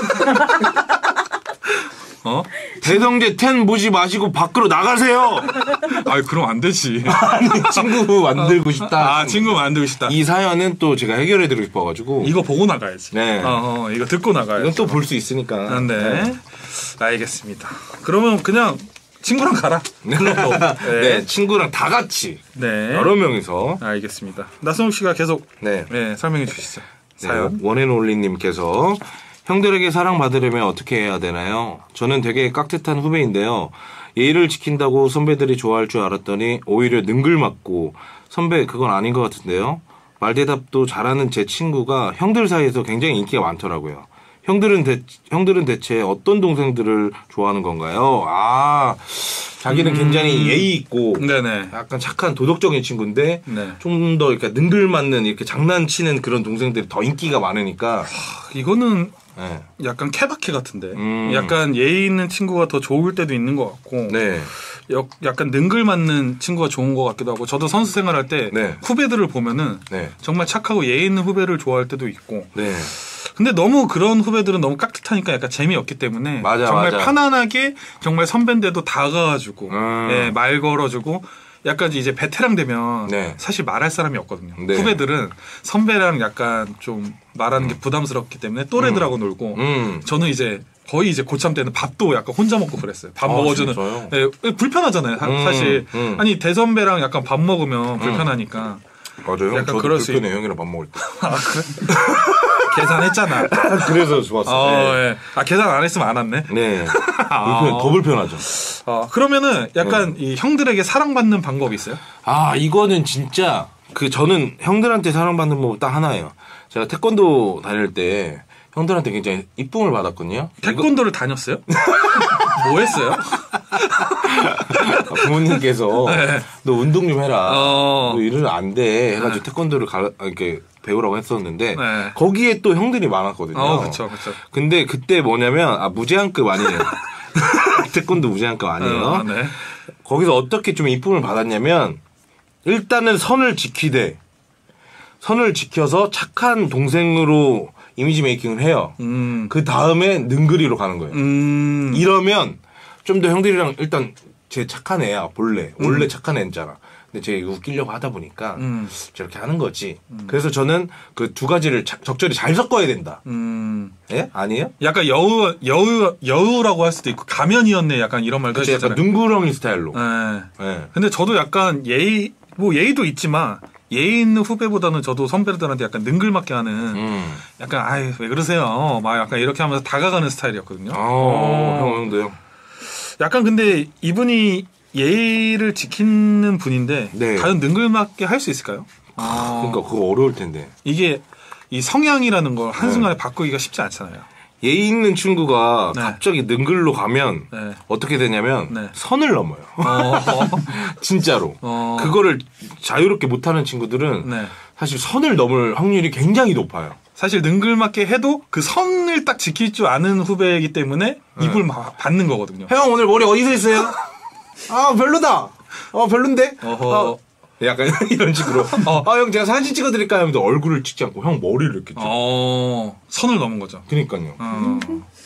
어? 대성제 텐 보지 마시고 밖으로 나가세요. 아, 그럼 안 되지. 아니, 친구 만들고 싶다. 아, 친구 만들고 싶다. 이 사연은 또 제가 해결해드리고 싶어가지고. 이거 보고 나가야지. 네. 어, 어, 이거 듣고 나가야지. 이건 또 볼 수 있으니까. 아, 네. 알겠습니다. 그러면 그냥 친구랑 가라. 클럽도. 네. 네. 친구랑 다 같이 네. 여러 명이서 알겠습니다. 나선욱 씨가 계속 네. 네, 설명해 주시죠. 네, 사연. 원앤올리님께서 형들에게 사랑받으려면 어떻게 해야 되나요? 저는 되게 깍듯한 후배인데요. 예의를 지킨다고 선배들이 좋아할 줄 알았더니 오히려 능글맞고 선배 그건 아닌 것 같은데요. 말대답도 잘하는 제 친구가 형들 사이에서 굉장히 인기가 많더라고요. 형들은 대, 형들은 대체 어떤 동생들을 좋아하는 건가요? 아, 자기는 음. 굉장히 예의 있고 네네. 약간 착한 도덕적인 친구인데 네. 좀 더 이렇게 능글맞는 이렇게 장난치는 그런 동생들이 더 인기가 많으니까 이거는 네. 약간 케바케 같은데. 음. 약간 예의 있는 친구가 더 좋을 때도 있는 것 같고. 네. 역- 약간 능글 맞는 친구가 좋은 것 같기도 하고. 저도 선수 생활할 때 네. 후배들을 보면은 네. 정말 착하고 예의 있는 후배를 좋아할 때도 있고. 네. 근데 너무 그런 후배들은 너무 깍듯하니까 약간 재미없기 때문에 맞아, 정말 맞아. 편안하게 정말 선배인데도 다가가지고 음. 예, 말 걸어주고 약간 이제 베테랑 되면 네. 사실 말할 사람이 없거든요. 네. 후배들은 선배랑 약간 좀 말하는 게 부담스럽기 때문에 또래들하고 놀고 음. 저는 이제 거의 이제 고참 때는 밥도 약간 혼자 먹고 그랬어요. 밥 아, 먹어주는. 진짜요? 예, 불편하잖아요. 사- 음, 사실 음. 아니 대선배랑 약간 밥 먹으면 불편하니까 맞아요. 약간 저도 그럴 수 불편해요. 형이랑 밥 먹을 때. 아, 그래? 계산했잖아. 그래서 좋았어요. 어, 예. 아 계산 안 했으면 안 왔네. 네. 아. 불편, 더 불편하죠. 어, 그러면은 약간 네. 이 형들에게 사랑받는 방법이 있어요? 아, 이거는 진짜 그 저는 형들한테 사랑받는 법 딱 하나예요. 제가 태권도 다닐 때 형들한테 굉장히 이쁨을 받았거든요. 태권도를 다녔어요? 뭐 했어요? 이거 부모님께서 너 운동 좀 해라. 네. 어. 너 이러면 안 돼. 해가지고 네. 태권도를 가, 이렇게 배우라고 했었는데 네. 거기에 또 형들이 많았거든요. 어, 그쵸, 그쵸. 근데 그때 뭐냐면 아 무제한급 아니에요. 태권도 무제한급 아니에요. 어, 네. 거기서 어떻게 좀 이쁨을 받았냐면 일단은 선을 지키되 선을 지켜서 착한 동생으로 이미지 메이킹을 해요. 음. 그 다음에 능그리로 가는 거예요. 음. 이러면 좀 더 형들이랑 일단 쟤 착한 애야 본래 원래 착한 애잖아. 근데 쟤 웃기려고 하다 보니까 음. 저렇게 하는 거지. 그래서 저는 그 두 가지를 자- 적절히 잘 섞어야 된다. 음. 예? 아니에요? 약간 여우, 여우, 여우라고 할 수도 있고, 가면이었네. 약간 이런 말도 그치, 약간 해주잖아요. 눈구렁이 스타일로. 네. 예. 근데 저도 약간 예의, 뭐 예의도 있지만, 예의 있는 후배보다는 저도 선배들한테 약간 능글맞게 하는, 음. 약간, 아이, 왜 그러세요? 막 약간 이렇게 하면서 다가가는 스타일이었거든요. 어, 형, 형도요? 약간 근데 이분이 예의를 지키는 분인데, 네. 과연 능글맞게 할 수 있을까요? 아, 그러니까 그거 어려울 텐데. 이게 이 성향이라는 걸 한순간에 바꾸기가 쉽지 않잖아요. 예의 있는 친구가 네. 갑자기 능글로 가면 네. 어떻게 되냐면 네. 선을 넘어요. 어, 진짜로. 어. 그거를 자유롭게 못하는 친구들은 네. 사실 선을 넘을 확률이 굉장히 높아요. 사실 능글맞게 해도 그 선을 딱 지킬 줄 아는 후배이기 때문에 입을 막 받는 거거든요. 형 오늘 머리 어디서 했어요? 아 별로다. 어 별론데. 어허. 어, 약간 이런 식으로. 어. 아 형 제가 사진 찍어드릴까요? 하면서 얼굴을 찍지 않고 형 머리를 이렇게 찍어. 어, 선을 넘은 거죠. 그러니까요. 어,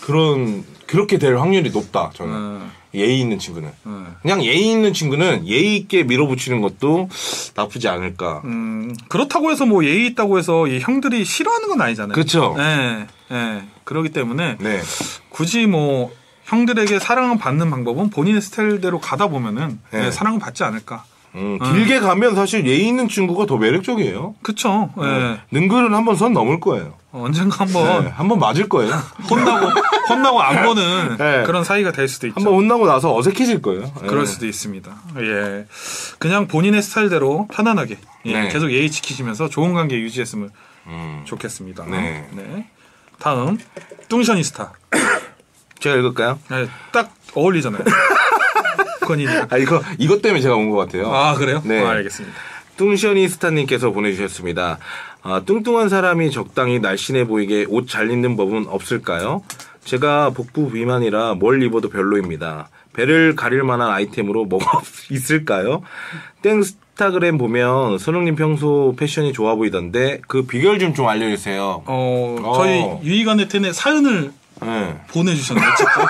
그런 그렇게 될 확률이 높다. 저는 어, 예의 있는 친구는. 어. 그냥 예의 있는 친구는 예의 있게 밀어붙이는 것도 나쁘지 않을까. 음, 그렇다고 해서 뭐 예의 있다고 해서 이 형들이 싫어하는 건 아니잖아요. 그쵸? 네, 네. 그렇기 때문에 네. 굳이 뭐 형들에게 사랑을 받는 방법은 본인의 스타일대로 가다 보면은 네. 네, 사랑을 받지 않을까. 음, 길게 가면 사실 예의 있는 친구가 더 매력적이에요. 그쵸. 네. 능글은 한번 선 넘을 거예요. 어, 언젠가 한번 네, 한번 맞을 거예요. 혼나고 혼나고 안 보는 네. 그런 사이가 될 수도 있죠. 한번 혼나고 나서 어색해질 거예요. 그럴 네. 수도 있습니다. 예, 그냥 본인의 스타일대로 편안하게 예, 네. 계속 예의 지키시면서 좋은 관계 유지했으면 음. 좋겠습니다. 네. 네. 다음 뚱셔니스타. 제가 읽을까요? 네, 딱 어울리잖아요. 건이. 아 이거 이것 때문에 제가 온 것 같아요. 아 그래요? 네. 아, 알겠습니다. 뚱셔니스타님께서 보내주셨습니다. 아, 뚱뚱한 사람이 적당히 날씬해 보이게 옷 잘 입는 법은 없을까요? 제가 복부 비만이라 뭘 입어도 별로입니다. 배를 가릴 만한 아이템으로 뭐가 있을까요? 땡스타그램 보면 선웅님 평소 패션이 좋아 보이던데 그 비결 좀 좀 알려주세요. 어, 어. 저희 유이간의 텐에 사연을 네. 보내주셨네요.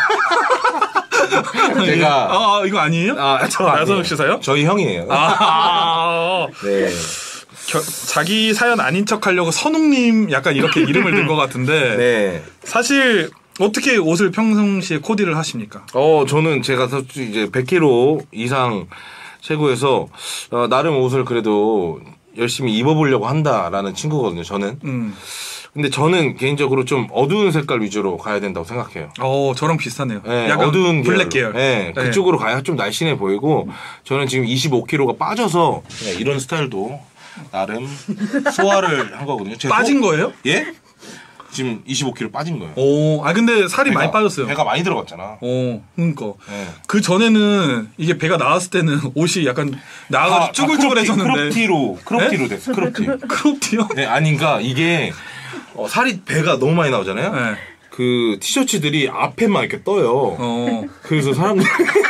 제가 아, 아 이거 아니에요? 아, 저 나선욱 씨 사연? 저희 형이에요. 아, 네. 겨, 자기 사연 아닌 척 하려고 선웅님 약간 이렇게 이름을 든 것 같은데 네. 사실 어떻게 옷을 평상시에 코디를 하십니까? 어, 저는 제가 솔직히 이제 백 킬로그램 이상 체구해서 어, 나름 옷을 그래도 열심히 입어보려고 한다라는 친구거든요. 저는. 음. 근데 저는 개인적으로 좀 어두운 색깔 위주로 가야 된다고 생각해요. 어, 저랑 비슷하네요. 네, 약간 어두운 블랙 계열. 네, 네. 그쪽으로 가야 좀 날씬해 보이고 저는 지금 이십오 킬로그램가 빠져서 네, 이런 스타일도 나름 소화를 한 거거든요. 제가 빠진 소- 거예요? 예? 지금 이십오 킬로그램 빠진 거예요. 오, 아 근데 살이 많이 빠졌어요. 배가 많이 들어갔잖아. 오, 그러니까 네. 그 전에는 이게 배가 나왔을 때는 옷이 약간 나가서 쭈글쭈글해졌는데 크롭티로 크롭티로 됐어. 크롭티. 크롭티요? 네, 아닌가 이게 어, 살이 배가 너무 많이 나오잖아요. 네. 그 티셔츠들이 앞에만 이렇게 떠요. 어, 그래서 사람들이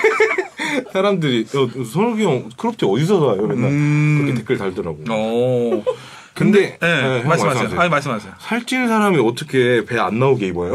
사람들이 어, 선욱이 형 크롭티 어디서 사요? 맨날 음. 그렇게 댓글 달더라고. 어. 근데 네, 네, 형 말씀하세요. 말씀하세요. 아니 말씀하세요. 살찐 사람이 어떻게 배 안 나오게 입어요?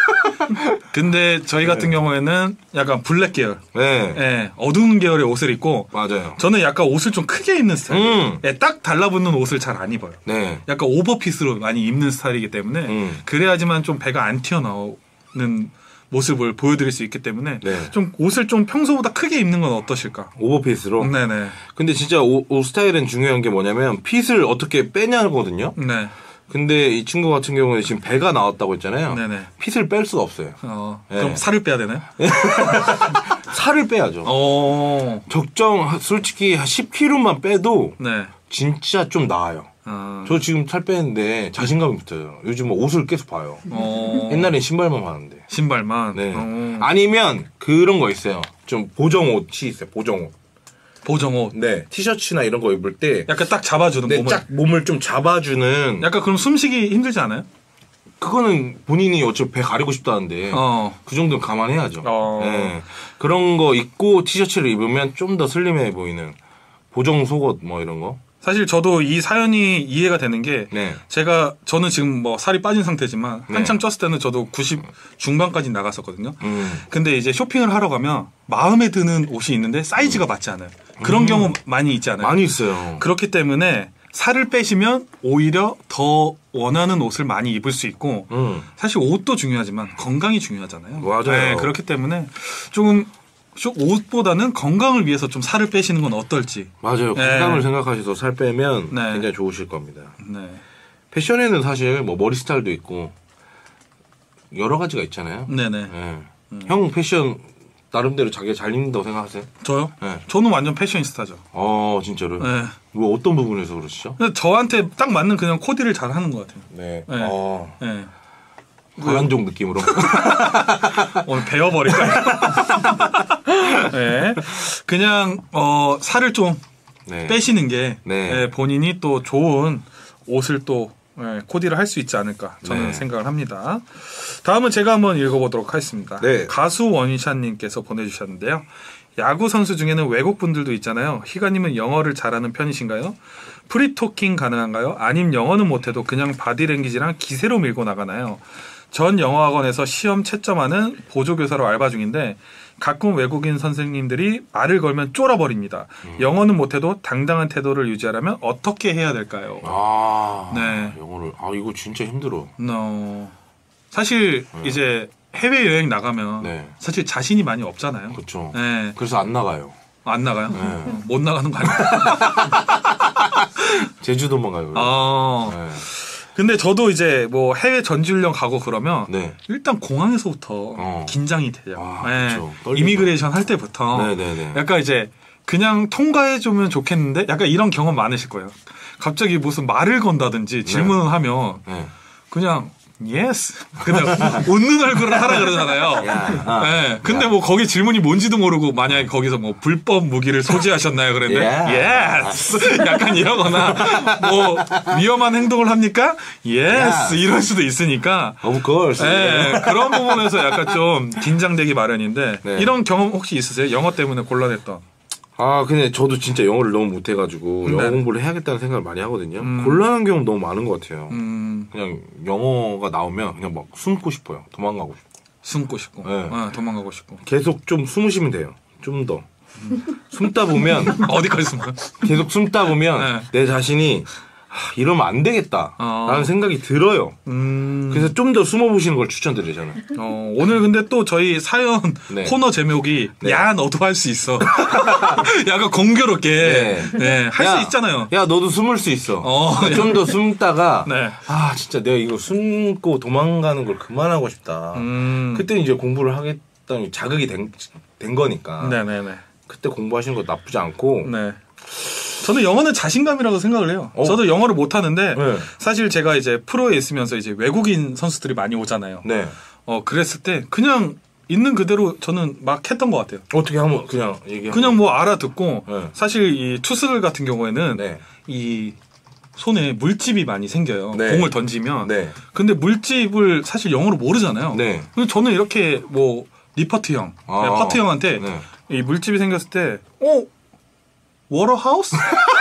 근데 저희 같은 경우에는 약간 블랙 계열, 네, 예, 어두운 계열의 옷을 입고 맞아요. 저는 약간 옷을 좀 크게 입는 스타일이에요. 음. 예, 딱 달라붙는 옷을 잘 안 입어요. 네, 약간 오버핏으로 많이 입는 스타일이기 때문에 음. 그래야지만 좀 배가 안 튀어나오는 모습을 보여드릴 수 있기 때문에 네. 좀 옷을 좀 평소보다 크게 입는 건 어떠실까? 오버핏으로. 네네. 근데 진짜 옷, 옷 스타일은 중요한 게 뭐냐면 핏을 어떻게 빼냐거든요. 네. 근데 이 친구 같은 경우는 지금 배가 나왔다고 했잖아요. 네네. 핏을 뺄 수가 없어요. 어, 네. 그럼 살을 빼야 되나요? 살을 빼야죠. 어. 적정 솔직히 한 십 킬로그램만 빼도 네. 진짜 좀 나아요. 어. 저 지금 살 빼는데 자신감이 붙어요. 요즘 뭐 옷을 계속 봐요. 어. 옛날엔 신발만 봤는데. 신발만. 네. 어. 아니면 그런 거 있어요. 좀 보정 옷이 있어요. 보정 옷. 보정옷. 네. 티셔츠나 이런 거 입을 때 약간 딱 잡아주는 네, 몸을. 쫙 몸을 좀 잡아주는. 약간 그럼 숨쉬기 힘들지 않아요? 그거는 본인이 어차피 배 가리고 싶다는데 어. 그 정도는 감안해야죠. 어. 네. 그런 거 입고 티셔츠를 입으면 좀 더 슬림해 보이는 보정 속옷 뭐 이런 거. 사실 저도 이 사연이 이해가 되는 게 네. 제가 저는 지금 뭐 살이 빠진 상태지만 네. 한창 쪘을 때는 저도 구십 중반까지 나갔었거든요. 음. 근데 이제 쇼핑을 하러 가면 마음에 드는 옷이 있는데 사이즈가 맞지 않아요. 그런 음. 경우 많이 있지 않아요. 많이 있어요. 그렇기 때문에 살을 빼시면 오히려 더 원하는 옷을 많이 입을 수 있고 음. 사실 옷도 중요하지만 건강이 중요하잖아요. 맞아요. 네, 그렇기 때문에 조금 쇼- 옷보다는 건강을 위해서 좀 살을 빼시는 건 어떨지. 맞아요. 네. 건강을 생각하셔서 살 빼면 네. 굉장히 좋으실 겁니다. 네. 패션에는 사실 뭐 머리 스타일도 있고 여러 가지가 있잖아요. 네네. 네. 형 패션 나름대로 자기가 잘 입는다고 생각하세요? 저요? 네. 저는 완전 패셔니스타죠. 어 진짜로? 네. 뭐 어떤 부분에서 그러시죠? 근데 저한테 딱 맞는 그냥 코디를 잘 하는 것 같아요. 네. 네. 어, 네. 관한종 느낌으로. 오늘 베어버릴까요? 네. 그냥, 어, 살을 좀 네. 빼시는 게 네. 네, 본인이 또 좋은 옷을 또 네, 코디를 할 수 있지 않을까 저는 네. 생각을 합니다. 다음은 제가 한번 읽어보도록 하겠습니다. 네. 가수 원샷님께서 보내주셨는데요. 야구 선수 중에는 외국 분들도 있잖아요. 희가님은 영어를 잘하는 편이신가요? 프리토킹 가능한가요? 아님 영어는 못해도 그냥 바디랭귀지랑 기세로 밀고 나가나요? 전 영어학원에서 시험 채점하는 보조교사로 알바 중인데 가끔 외국인 선생님들이 말을 걸면 쫄아버립니다. 음. 영어는 못해도 당당한 태도를 유지하려면 어떻게 해야 될까요? 아, 네. 영어를. 아, 이거 진짜 힘들어. No. 사실 네. 이제 해외여행 나가면 네. 사실 자신이 많이 없잖아요. 그렇죠. 네. 그래서 안 나가요. 안 나가요? 네. 못 나가는 거 아니에요? 제주도만 가요. 아. 네. 근데 저도 이제 뭐 해외 전지훈련 가고 그러면 네. 일단 공항에서부터 어. 긴장이 돼요. 아, 네. 그쵸. 떨리죠. 이미그레이션 할 때부터 네네네. 약간 이제 그냥 통과해주면 좋겠는데 약간 이런 경험 많으실 거예요. 갑자기 무슨 말을 건다든지 질문을 하면 네. 그냥 예스. 근데 웃는 얼굴을 하라 그러잖아요. 네. 근데 뭐 거기 질문이 뭔지도 모르고 만약에 거기서 뭐 불법 무기를 소지하셨나요? 그랬는데 예스. 약간 이러거나 뭐 위험한 행동을 합니까? 예스. 이럴 수도 있으니까. Of course. 네. 그런 부분에서 약간 좀 긴장되기 마련인데 네. 이런 경험 혹시 있으세요? 영어 때문에 곤란했던. 아, 근데 저도 진짜 영어를 너무 못해가지고 네. 영어 공부를 해야겠다는 생각을 많이 하거든요. 음. 곤란한 경험 너무 많은 것 같아요. 음, 그냥 영어가 나오면 그냥 막 숨고 싶어요. 도망가고 싶고. 숨고 싶고, 네. 어, 도망가고 싶고. 계속 좀 숨으시면 돼요. 좀 더. 숨다 보면 어디까지 숨어요? 계속 숨다 보면 네. 내 자신이 하, 이러면 안 되겠다 어. 라는 생각이 들어요. 음, 그래서 좀 더 숨어보시는 걸 추천드려요, 저는. 어, 오늘 근데 또 저희 사연 네. 코너 제목이 네. 야 너도 할 수 있어. 약간 공교롭게 네. 네, 할 야, 수 있잖아요. 야, 너도 숨을 수 있어. 어. 좀 더 숨다가 네. 아, 진짜 내가 이거 숨고 도망가는 걸 그만하고 싶다. 음, 그때 이제 공부를 하겠다는 자극이 된, 된 거니까. 네네네. 그때 공부하시는 거 나쁘지 않고. 네. 저는 영어는 자신감이라고 생각을 해요. 어. 저도 영어를 못하는데 네. 사실 제가 이제 프로에 있으면서 이제 외국인 선수들이 많이 오잖아요. 네. 어 그랬을 때 그냥 있는 그대로 저는 막 했던 것 같아요. 어떻게 하면 그냥 얘기해. 그냥 뭐 알아듣고 네. 사실 이 투수들 같은 경우에는 네. 이 손에 물집이 많이 생겨요. 네. 공을 던지면. 네. 근데 물집을 사실 영어로 모르잖아요. 네. 근데 저는 이렇게 뭐 리퍼트 형, 아. 네, 퍼트 형한테 네. 이 물집이 생겼을 때, 어? 워터하우스?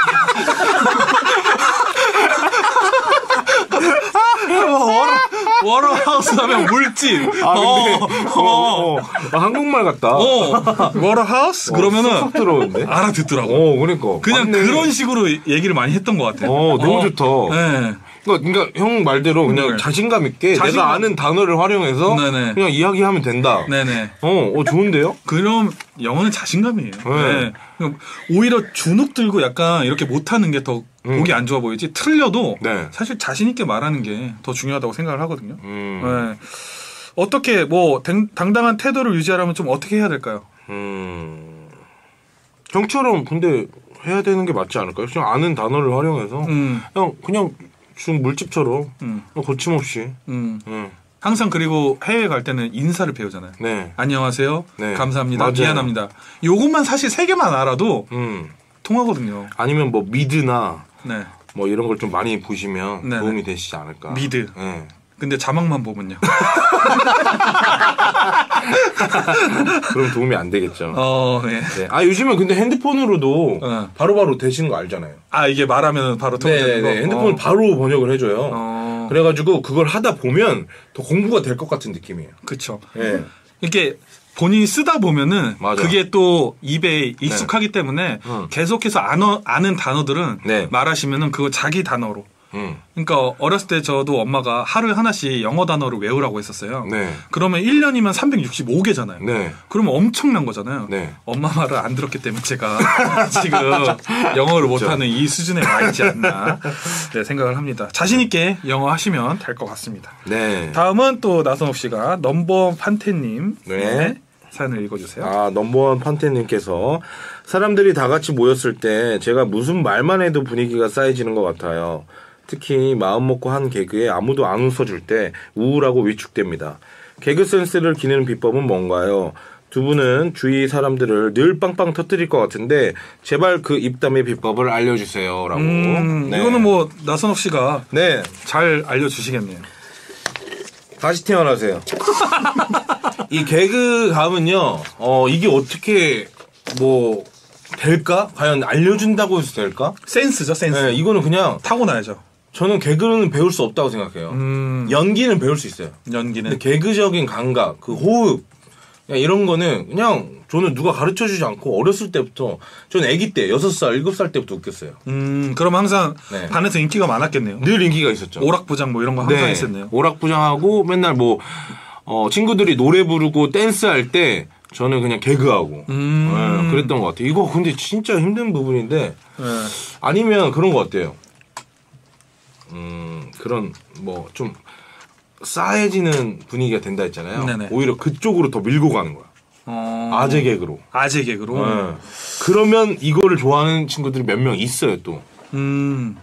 워터하우스 하면 물집. 아, 근데, 어, 어, 어, 어, 아, 한국말 같다. 어, 워터하우스? 그러면은 쏙 들어오는데? 알아듣더라고. 어, 그러니까. 그냥 맞네. 그런 식으로 얘기를 많이 했던 것 같아요. 어, 너무 좋다. 네. 그러니까, 그러니까 형 말대로 그냥 네. 자신감 있게 자신감- 내가 아는 단어를 활용해서 네네. 그냥 이야기하면 된다. 네네. 어, 어, 좋은데요? 그럼 영어는 자신감이에요. 네. 그럼 오히려 주눅 들고 약간 이렇게 못하는 게 더 음. 보기 안 좋아 보이지. 틀려도 네. 사실 자신 있게 말하는 게 더 중요하다고 생각을 하거든요. 음. 네. 어떻게 뭐 당, 당당한 태도를 유지하려면 좀 어떻게 해야 될까요? 음. 형처럼 근데 해야 되는 게 맞지 않을까요? 그냥 아는 단어를 활용해서 음, 그냥 그냥 준 물집처럼 음, 거침없이. 음. 네. 항상 그리고 해외 갈 때는 인사를 배우잖아요. 네. 안녕하세요. 네. 감사합니다. 맞아요. 미안합니다. 요것만 사실 세 개만 알아도 음. 통하거든요. 아니면 뭐 미드나 네. 뭐 이런 걸 좀 많이 보시면 네네. 도움이 되시지 않을까. 미드. 네. 근데 자막만 보면요. 그럼 도움이 안 되겠죠. 어, 네. 네. 아 요즘은 근데 핸드폰으로도 어. 바로바로 되시는 거 알잖아요. 아, 이게 말하면 바로 통되는 거? 네네. 핸드폰 어. 바로 번역을 해줘요. 어. 그래가지고 그걸 하다 보면 더 공부가 될 것 같은 느낌이에요. 그쵸. 네. 이렇게 본인이 쓰다 보면은 맞아. 그게 또 입에 익숙하기 때문에 응. 계속해서 아너, 아는 단어들은 네. 말하시면은 그거 자기 단어로. 음. 그러니까 어렸을 때 저도 엄마가 하루에 하나씩 영어 단어를 외우라고 했었어요. 네. 그러면 일 년이면 삼백육십오 개잖아요. 네. 그러면 엄청난 거잖아요. 네. 엄마 말을 안 들었기 때문에 제가 지금 영어를 못하는 이 수준에 와 있지 않나 네, 생각을 합니다. 자신 있게 영어 하시면 될 것 같습니다. 네. 다음은 또 나선옥 씨가 넘버원 판테님 네. 네. 사연을 읽어주세요. 아, 넘버원 판테님께서 사람들이 다 같이 모였을 때 제가 무슨 말만 해도 분위기가 쌓여지는 것 같아요. 특히 마음 먹고 한 개그에 아무도 안 웃어줄 때 우울하고 위축됩니다. 개그 센스를 기르는 비법은 뭔가요? 두 분은 주위 사람들을 늘 빵빵 터뜨릴 것 같은데 제발 그 입담의 비법을 알려주세요. 라고. 음, 네. 이거는 뭐 나선옥 씨가 네. 잘 알려주시겠네요. 다시 태어나세요. 이 개그 감은요, 어, 이게 어떻게, 뭐, 될까? 과연 알려준다고 해서 될까? 센스죠, 센스. 네, 이거는 그냥, 타고나야죠. 저는 개그는 배울 수 없다고 생각해요. 음, 연기는 배울 수 있어요. 연기는. 근데 개그적인 감각, 그 호흡, 그냥 이런 거는 그냥 저는 누가 가르쳐 주지 않고 어렸을 때부터, 저는 아기 때, 여섯 살, 일곱 살 때부터 웃겼어요. 음, 그럼 항상 네. 반에서 인기가 많았겠네요. 늘 인기가 있었죠. 오락부장 뭐 이런 거 항상 했었네요. 오락부장하고 맨날 뭐, 어, 친구들이 노래 부르고 댄스 할 때 저는 그냥 개그하고. 음. 네, 그랬던 것 같아요. 이거 근데 진짜 힘든 부분인데, 네. 아니면 그런 것 같아요. 음, 그런, 뭐, 좀, 싸해지는 분위기가 된다 했잖아요. 네네. 오히려 그쪽으로 더 밀고 가는 거야. 어... 아재 개그로. 아재 개그로. 네. 그러면 이거를 좋아하는 친구들이 몇 명 있어요, 또. 음.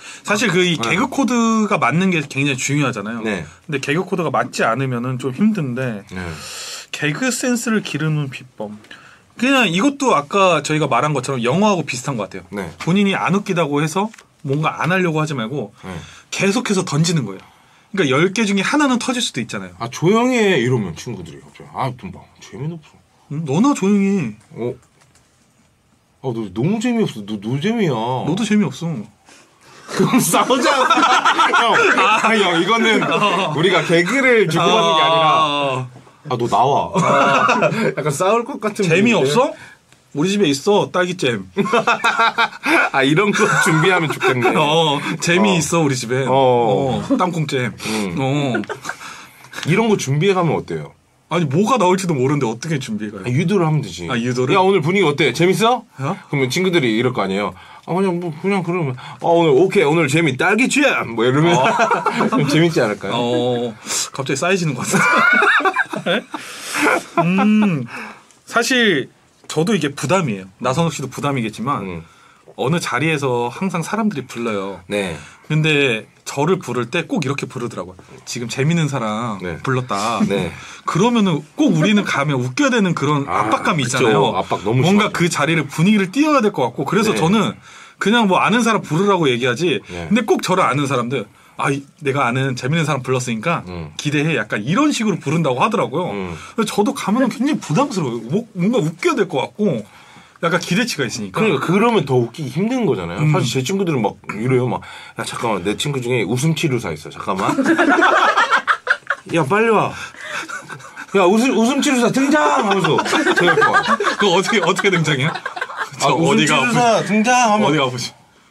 사실 그 이 개그 코드가 맞는 게 굉장히 중요하잖아요. 네. 근데 개그 코드가 맞지 않으면은 좀 힘든데 네. 개그 센스를 기르는 비법. 그냥 이것도 아까 저희가 말한 것처럼 영어하고 비슷한 것 같아요. 네. 본인이 안 웃기다고 해서 뭔가 안 하려고 하지 말고 네. 계속해서 던지는 거예요. 그러니까 열 개 중에 하나는 터질 수도 있잖아요. 아 조용히 해 이러면 친구들이 갑자기 아좀 봐. 재미도 없어. 응? 너나 조용히 해. 어? 아, 너 너무 재미없어. 너 노잼이야. 너도 재미없어. 그럼 싸우자. 형, 아, 형, 이거는 우리가 개그를 주고받는 게 아니라, 아, 너 나와. 약간 싸울 것 같은. 재미없어? 우리 집에 있어, 딸기잼. 아, 이런 거 준비하면 좋겠네. 어, 재미있어, 우리 집에. 어. 어, 땅콩잼. 음. 어. 이런 거 준비해가면 어때요? 아니, 뭐가 나올지도 모르는데 어떻게 준비해가요? 아, 유도를 하면 되지. 아, 유도를? 야, 오늘 분위기 어때? 재밌어? 어? 그러면 친구들이 이럴 거 아니에요. 아, 그냥, 뭐, 그냥 그러면, 아, 오늘, 오케이, 오늘 재미, 딸기잼! 뭐 이러면, 좀 재밌지 않을까요? 어, 갑자기 쌓여지는 것 같은데. 음, 사실, 저도 이게 부담이에요. 나선욱 씨도 부담이겠지만, 음. 어느 자리에서 항상 사람들이 불러요. 네. 근데 저를 부를 때 꼭 이렇게 부르더라고요. 지금 재밌는 사람 네. 불렀다. 네. 그러면은 꼭 우리는 가면 웃겨야 되는 그런 아, 압박감이 그쵸. 있잖아요. 압박 너무 뭔가 심하죠. 그 자리를 분위기를 띄워야 될 것 같고 그래서 네. 저는 그냥 뭐 아는 사람 부르라고 얘기하지. 네. 근데 꼭 저를 아는 사람들 아 이- 내가 아는 재밌는 사람 불렀으니까 음. 기대해. 약간 이런 식으로 부른다고 하더라고요. 음. 그래서 저도 가면은 굉장히 부담스러워요. 뭐- 뭔가 웃겨야 될 것 같고 약간 기대치가 있으니까. 그러니까 그러면 더 웃기기 힘든 거잖아요. 음. 사실 제 친구들은 막 이래요. 막, 야, 잠깐만. 내 친구 중에 웃음 치료사 있어. 잠깐만. 야, 빨리 와. 야, 웃음, 웃음 치료사 등장! 하면서. 제가 거 그거 어떻게 어떻게 등장해요? 저 아, 웃음 어디가 치료사 등장! 하면. 어디가 아프지?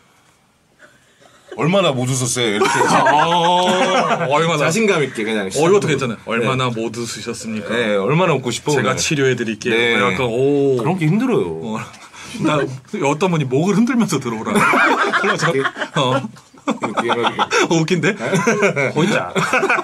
얼마나 못 웃었어요. 이렇게. 아, 얼마나 자신감 있게 그냥. 어, 이것도 괜찮아요. 얼마나 못 웃으셨습니까? 네, 얼마나 웃고 싶어. 제가 그냥. 치료해드릴게요. 네. 약간, 오. 그런 게 힘들어요. 어, 나, 어떤 분이 목을 흔들면서 들어오라. 그래서, 어. 이렇게 해가지고. 어, 웃긴데? 보이자.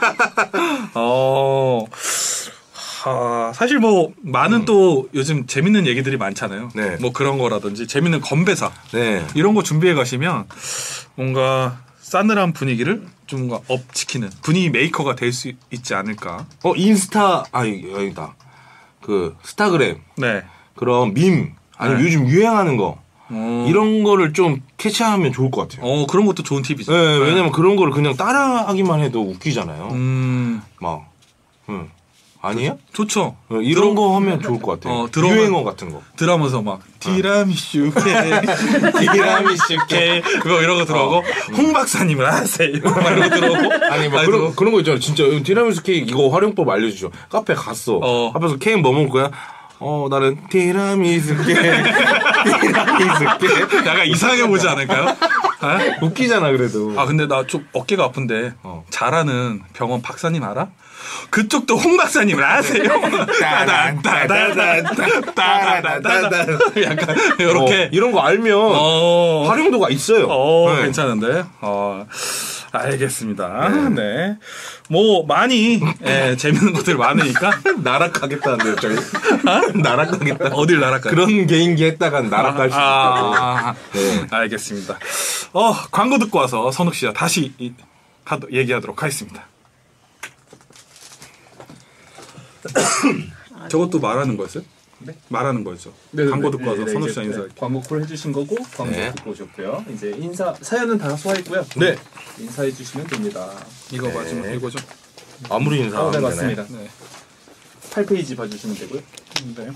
어, 하, 사실 뭐, 많은 또 요즘 재밌는 얘기들이 많잖아요. 네. 뭐 그런 거라든지, 재밌는 건배사. 네. 이런 거 준비해 가시면 뭔가 싸늘한 분위기를 좀 뭔가 업시키는 분위기 메이커가 될 수 있지 않을까. 어, 인스타, 아니, 여기다. 그, 스타그램. 네. 그런 밈. 아니면 네. 요즘 유행하는 거. 어, 이런 거를 좀 캐치하면 좋을 것 같아요. 어, 그런 것도 좋은 팁이죠. 네, 왜냐면 그런 거를 그냥 따라하기만 해도 웃기잖아요. 음, 막, 응. 아니에요? 좋죠. 어, 이런 들어- 거 하면 좋을 것 같아요. 어, 들어오면- 유행어 같은 거. 들어가면서 막 티라미슈 케 티라미슈 케 그거 이런 거 들어오고 홍 박사님을 하세요. 막 이런 거 들어오고 아니, 막 아니, 그런, 들어오고. 그런 거 있잖아요. 진짜 티라미수 케이크 이거 활용법 알려주죠. 카페 갔어. 어. 앞에서 케이크 뭐 먹을 거야? 어, 나는 티라미수 케이크. 티라미수 케이크. 약간 이상하게 보지 않을까요? 아? 웃기잖아, 그래도. 아 근데 나 좀 어깨가 아픈데 어. 잘하는 병원 박사님 알아? 그쪽도 홍 박사님을 아세요? 따다다다다다다다다다 약간 이렇게 어, 이런 거 알면 어, 활용도가 있어요. 어 네. 괜찮은데 어 알겠습니다. 네, 뭐 많이 예, 재밌는 것들 많으니까 나락하겠다는데요, 저희. 나락하겠다. 어딜 날아갈까요? 그런 개인기 했다가 나락갈 수 있다고. 아, 네. 알겠습니다. 어 광고 듣고 와서 선욱 씨와 다시 이, 하, 얘기하도록 하겠습니다. 저것도 말하는 거였어요? 네? 말하는 거였죠. 광고 듣고 와서 선욱 씨와 인사할게요. 광고 콜 해주신 거고 광고 네. 듣고 오셨고요. 이제 인사 사연은 다 소화했고요. 네. 인사해 주시면 됩니다. 이거 네. 마지막 이거죠? 아무리 아, 인사하면 네 되네. 맞습니다. 네. 팔 페이지 봐주시면 되고요. 네.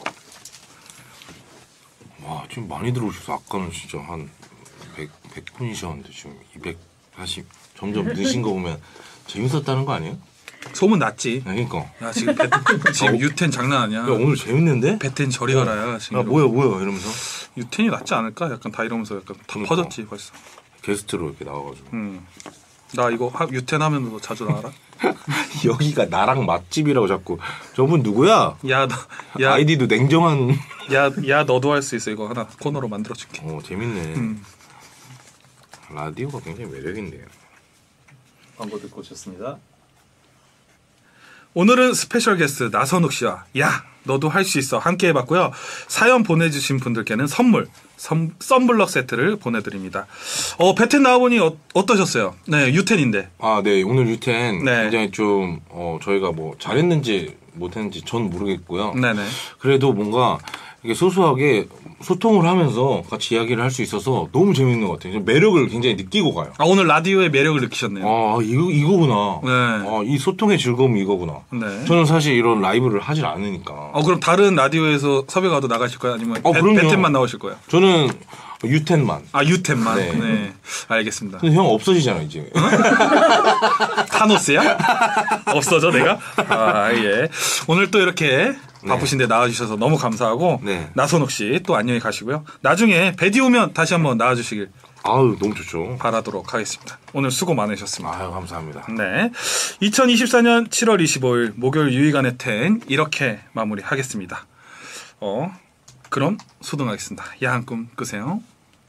와, 지금 많이 들어오셔서 아까는 진짜 한 백, 백 분이셨는데 지금 이백사십. 점점 느신 거 보면 재밌었다는 거 아니에요? 소문 났지. 아, 그러니까. 야 지금 배, 지금 유텐 장난 아니야. 야, 오늘 재밌는데? 배텐 저리 가라야 지금. 야, 뭐야, 뭐야, 이러면서 유텐이 낫지 않을까? 약간 다 이러면서 약간 다 그러니까. 퍼졌지 벌써. 게스트로 이렇게 나와가지고. 음. 나 이거 하, 유텐 하면 너 자주 나와라. 여기가 나랑 맛집이라고 자꾸. 저분 누구야? 야, 너, 야, 아이디도 냉정한. 야, 야, 너도 할 수 있어. 이거 하나 코너로 만들어줄게. 어, 재밌네. 음. 라디오가 굉장히 매력있네요. 광고 듣고 오셨습니다. 오늘은 스페셜 게스트 나선욱 씨와 야 너도 할 수 있어 함께 해봤고요. 사연 보내주신 분들께는 선물 선, 썬블럭 세트를 보내드립니다. 어, 배텐 나와보니 어, 어떠셨어요? 네, 유텐인데. 아, 네. 오늘 유텐 네. 굉장히 좀 어, 저희가 뭐 잘했는지 못했는지 전 모르겠고요. 네네. 그래도 뭔가 이게 소소하게 소통을 하면서 같이 이야기를 할 수 있어서 너무 재밌는 것 같아요. 매력을 굉장히 느끼고 가요. 아, 오늘 라디오의 매력을 느끼셨네요. 아, 이거, 이거구나. 네. 아, 이 소통의 즐거움이 이거구나. 네. 저는 사실 이런 라이브를 하질 않으니까. 어, 그럼 다른 라디오에서 섭외 가도 나가실 거예요? 아니면 어, 배, 그럼요. 배텐만 나오실 거예요? 저는 유텐만. 아, 유텐만? 네. 네. 알겠습니다. 근데 형 없어지잖아, 이제. 타노스야? 없어져, 내가? 아, 예. 오늘 또 이렇게 바쁘신데 나와주셔서 너무 감사하고, 네. 나선욱 씨 또 안녕히 가시고요. 나중에 배디 오면 다시 한번 나와주시길 아유, 너무 좋죠. 바라도록 하겠습니다. 오늘 수고 많으셨습니다. 아유, 감사합니다. 네. 이천이십사 년 칠월 이십오일 목요일 유희관의 텐 이렇게 마무리하겠습니다. 어, 그럼 소등하겠습니다. 야한 꿈 끄세요.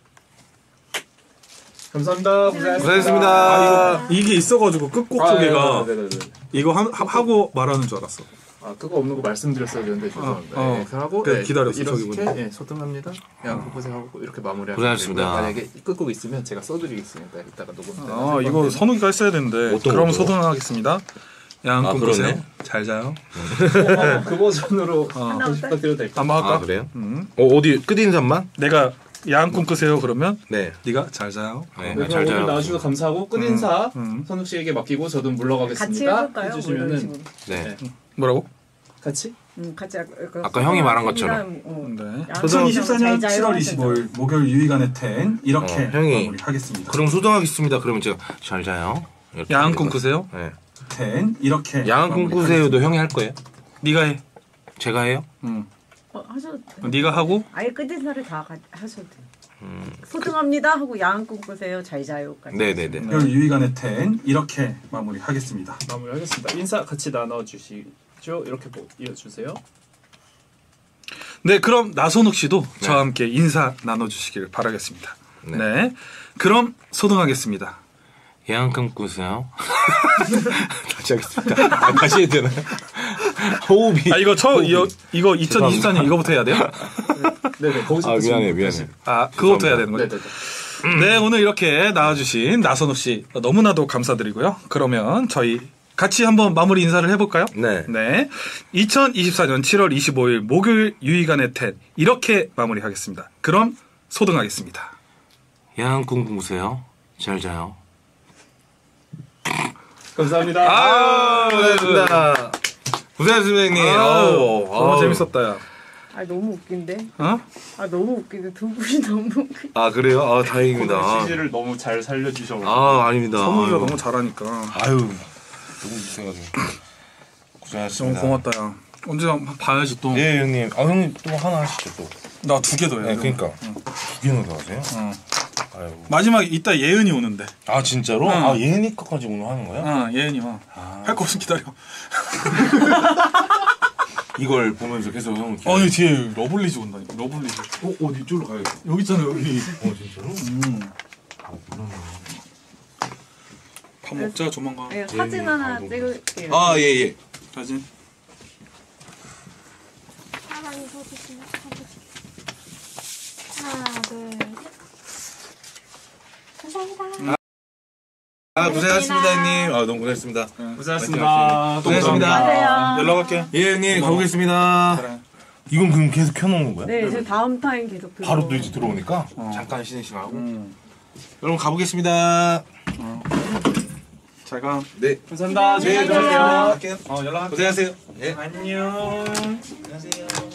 감사합니다. 고생하셨습니다. 고생했습니다. 아, 이거, 이게 있어가지고 끝곡 소개가 네네네. 이거 하, 하고 말하는 줄 알았어. 아, 그거 없는 거 말씀드렸어야 되는데 죄송합니다. 어, 어. 네, 그렇게 하고 그래, 네, 기다렸어, 이렇게 저기 예, 소등합니다. 양కు 고생하고 이렇게 마무리하고 고생하셨습니다. 만약에 끝곡 있으면 제가 써드리겠습니다. 이따가 녹음 때. 아, 이거 선욱이가 했어야 되는데. 어떤 그럼 거죠? 소등하겠습니다. 야한 아, 꿈 그러네. 끄세요. 잘 자요. 어, 그 버전으로 어. 부탁드려도 될까요? 한번 할까? 아, 그래요? 음. 어, 어디, 끝인사만? 내가 야한 꿈 끄세요 그러면 네. 네가 잘 자요. 네, 네, 잘 그럼 오늘 자요. 나와주셔서 감사하고 끝인사 음. 선욱 씨에게 맡기고 저도 같이 물러가겠습니다. 해볼까요? 뭐 이런 해주시면은 식으로. 네. 뭐라고? 같이? 음, 같이 아까, 아까 형이 말한 것처럼. 어. 네. 양 이천이십사 년 잘 자요 칠월 하셨죠. 이십오일 목요일 유희관의 텐 이렇게 어, 형이- 마무리하겠습니다. 그럼 소등하겠습니다. 그러면 제가 잘 자요. 이렇게 야한 합니다. 꿈 꾸세요. 네. 텐 이렇게 야한 꿈 꾸세요도 형이 할 거예요? 네가 해. 제가 해요? 응. 어, 하셔도 돼요. 네가 하고 아예 끝인사를 다 가, 하셔도 돼요. 음. 소등합니다 하고 야한 꿈 꾸세요. 잘 자요까지. 네네네. 목요일 유희관의 텐 이렇게 마무리하겠습니다. 마무리하겠습니다. 인사 같이 나눠주시죠. 이렇게 뭐 이어주세요. 네, 그럼 나선욱 씨도 네. 저와 함께 인사 나눠주시길 바라겠습니다. 네. 네. 그럼 소등하겠습니다. 야한 꿈 꾸세요. 다시 하겠습니다. 아, 다시 해야 되나요? 호흡이. 아 이거 처 이거 이거 이천이십사 년 이거부터 해야 돼요? 네네. 거기서 아, 다시 미안해, 다시. 미안해. 아 그거부터 해야 되는 거죠? 네네네. 네, 오늘 이렇게 나와주신 나선욱 씨 너무나도 감사드리고요. 그러면 저희 같이 한번 마무리 인사를 해볼까요? 네. 네. 이천이십사 년 칠월 이십오일 목요일 유희관의 텐 이렇게 마무리하겠습니다. 그럼 소등하겠습니다. 야한 꿈 꾸세요. 잘 자요. 감사합니다. 아, 고생하셨습니다. 고생하셨습니다, 형님. 아우, 어우, 너무 어우. 재밌었다, 야. 아 너무 웃긴데. 어? 아 너무 웃긴데 두 분이 너무 웃기. 아, 그래요? 아, 다행입니다. 시지를 너무 잘 살려주셔서. 아, 아닙니다. 선욱이가 아유. 너무 잘하니까. 아유, 너무 있어가지고. 너무 고생하셨습니다. 고맙다, 야. 언제 한번 봐야지 또. 예, 형님. 아, 형님 또 하나 하시죠, 또. 나 두 개 더 해야 네, 돼. 그니까. 두 개나 더 하세요? 어. 아유. 마지막에 이따 예은이 오는데. 아, 진짜로? 응. 아, 예은이 거까지 오늘 하는 거야? 어, 예은이 와. 아. 할 거 없으면 기다려. 이걸 보면서 계속 형. 아니, 뒤에 러블리즈 온다니까. 러블리즈. 어, 어디 이쪽으로 가야겠다. 여기 있잖아, 여기. 어, 진짜로? 음. 아, 그러네. 밥 먹자, 조만간. 네, 사진 예, 하나 아, 너무 찍을게요. 아, 예, 예. 사진. 사랑이 서주시면 하나, 둘, 셋. 감사합니다. 아, 고생하셨습니다, 형님. 아, 너무 고생했습니다. 고생하셨습니다. 고생하셨습니다. 안녕하세요. 연락할게. 예, 형님. 가보겠습니다. 그래. 이건 그럼 계속 켜놓는 거야? 네, 이제 다음 타임 계속 들어. 바로 또 이제 들어오니까 어. 잠깐 쉬는 시간 하고. 음. 여러분 가보겠습니다. 잘 가. 네. 감사합니다. 네, 조심히 가세요. 갈게요. 어, 연락할게. 고생하세요. 예. 안녕. 안녕하세요.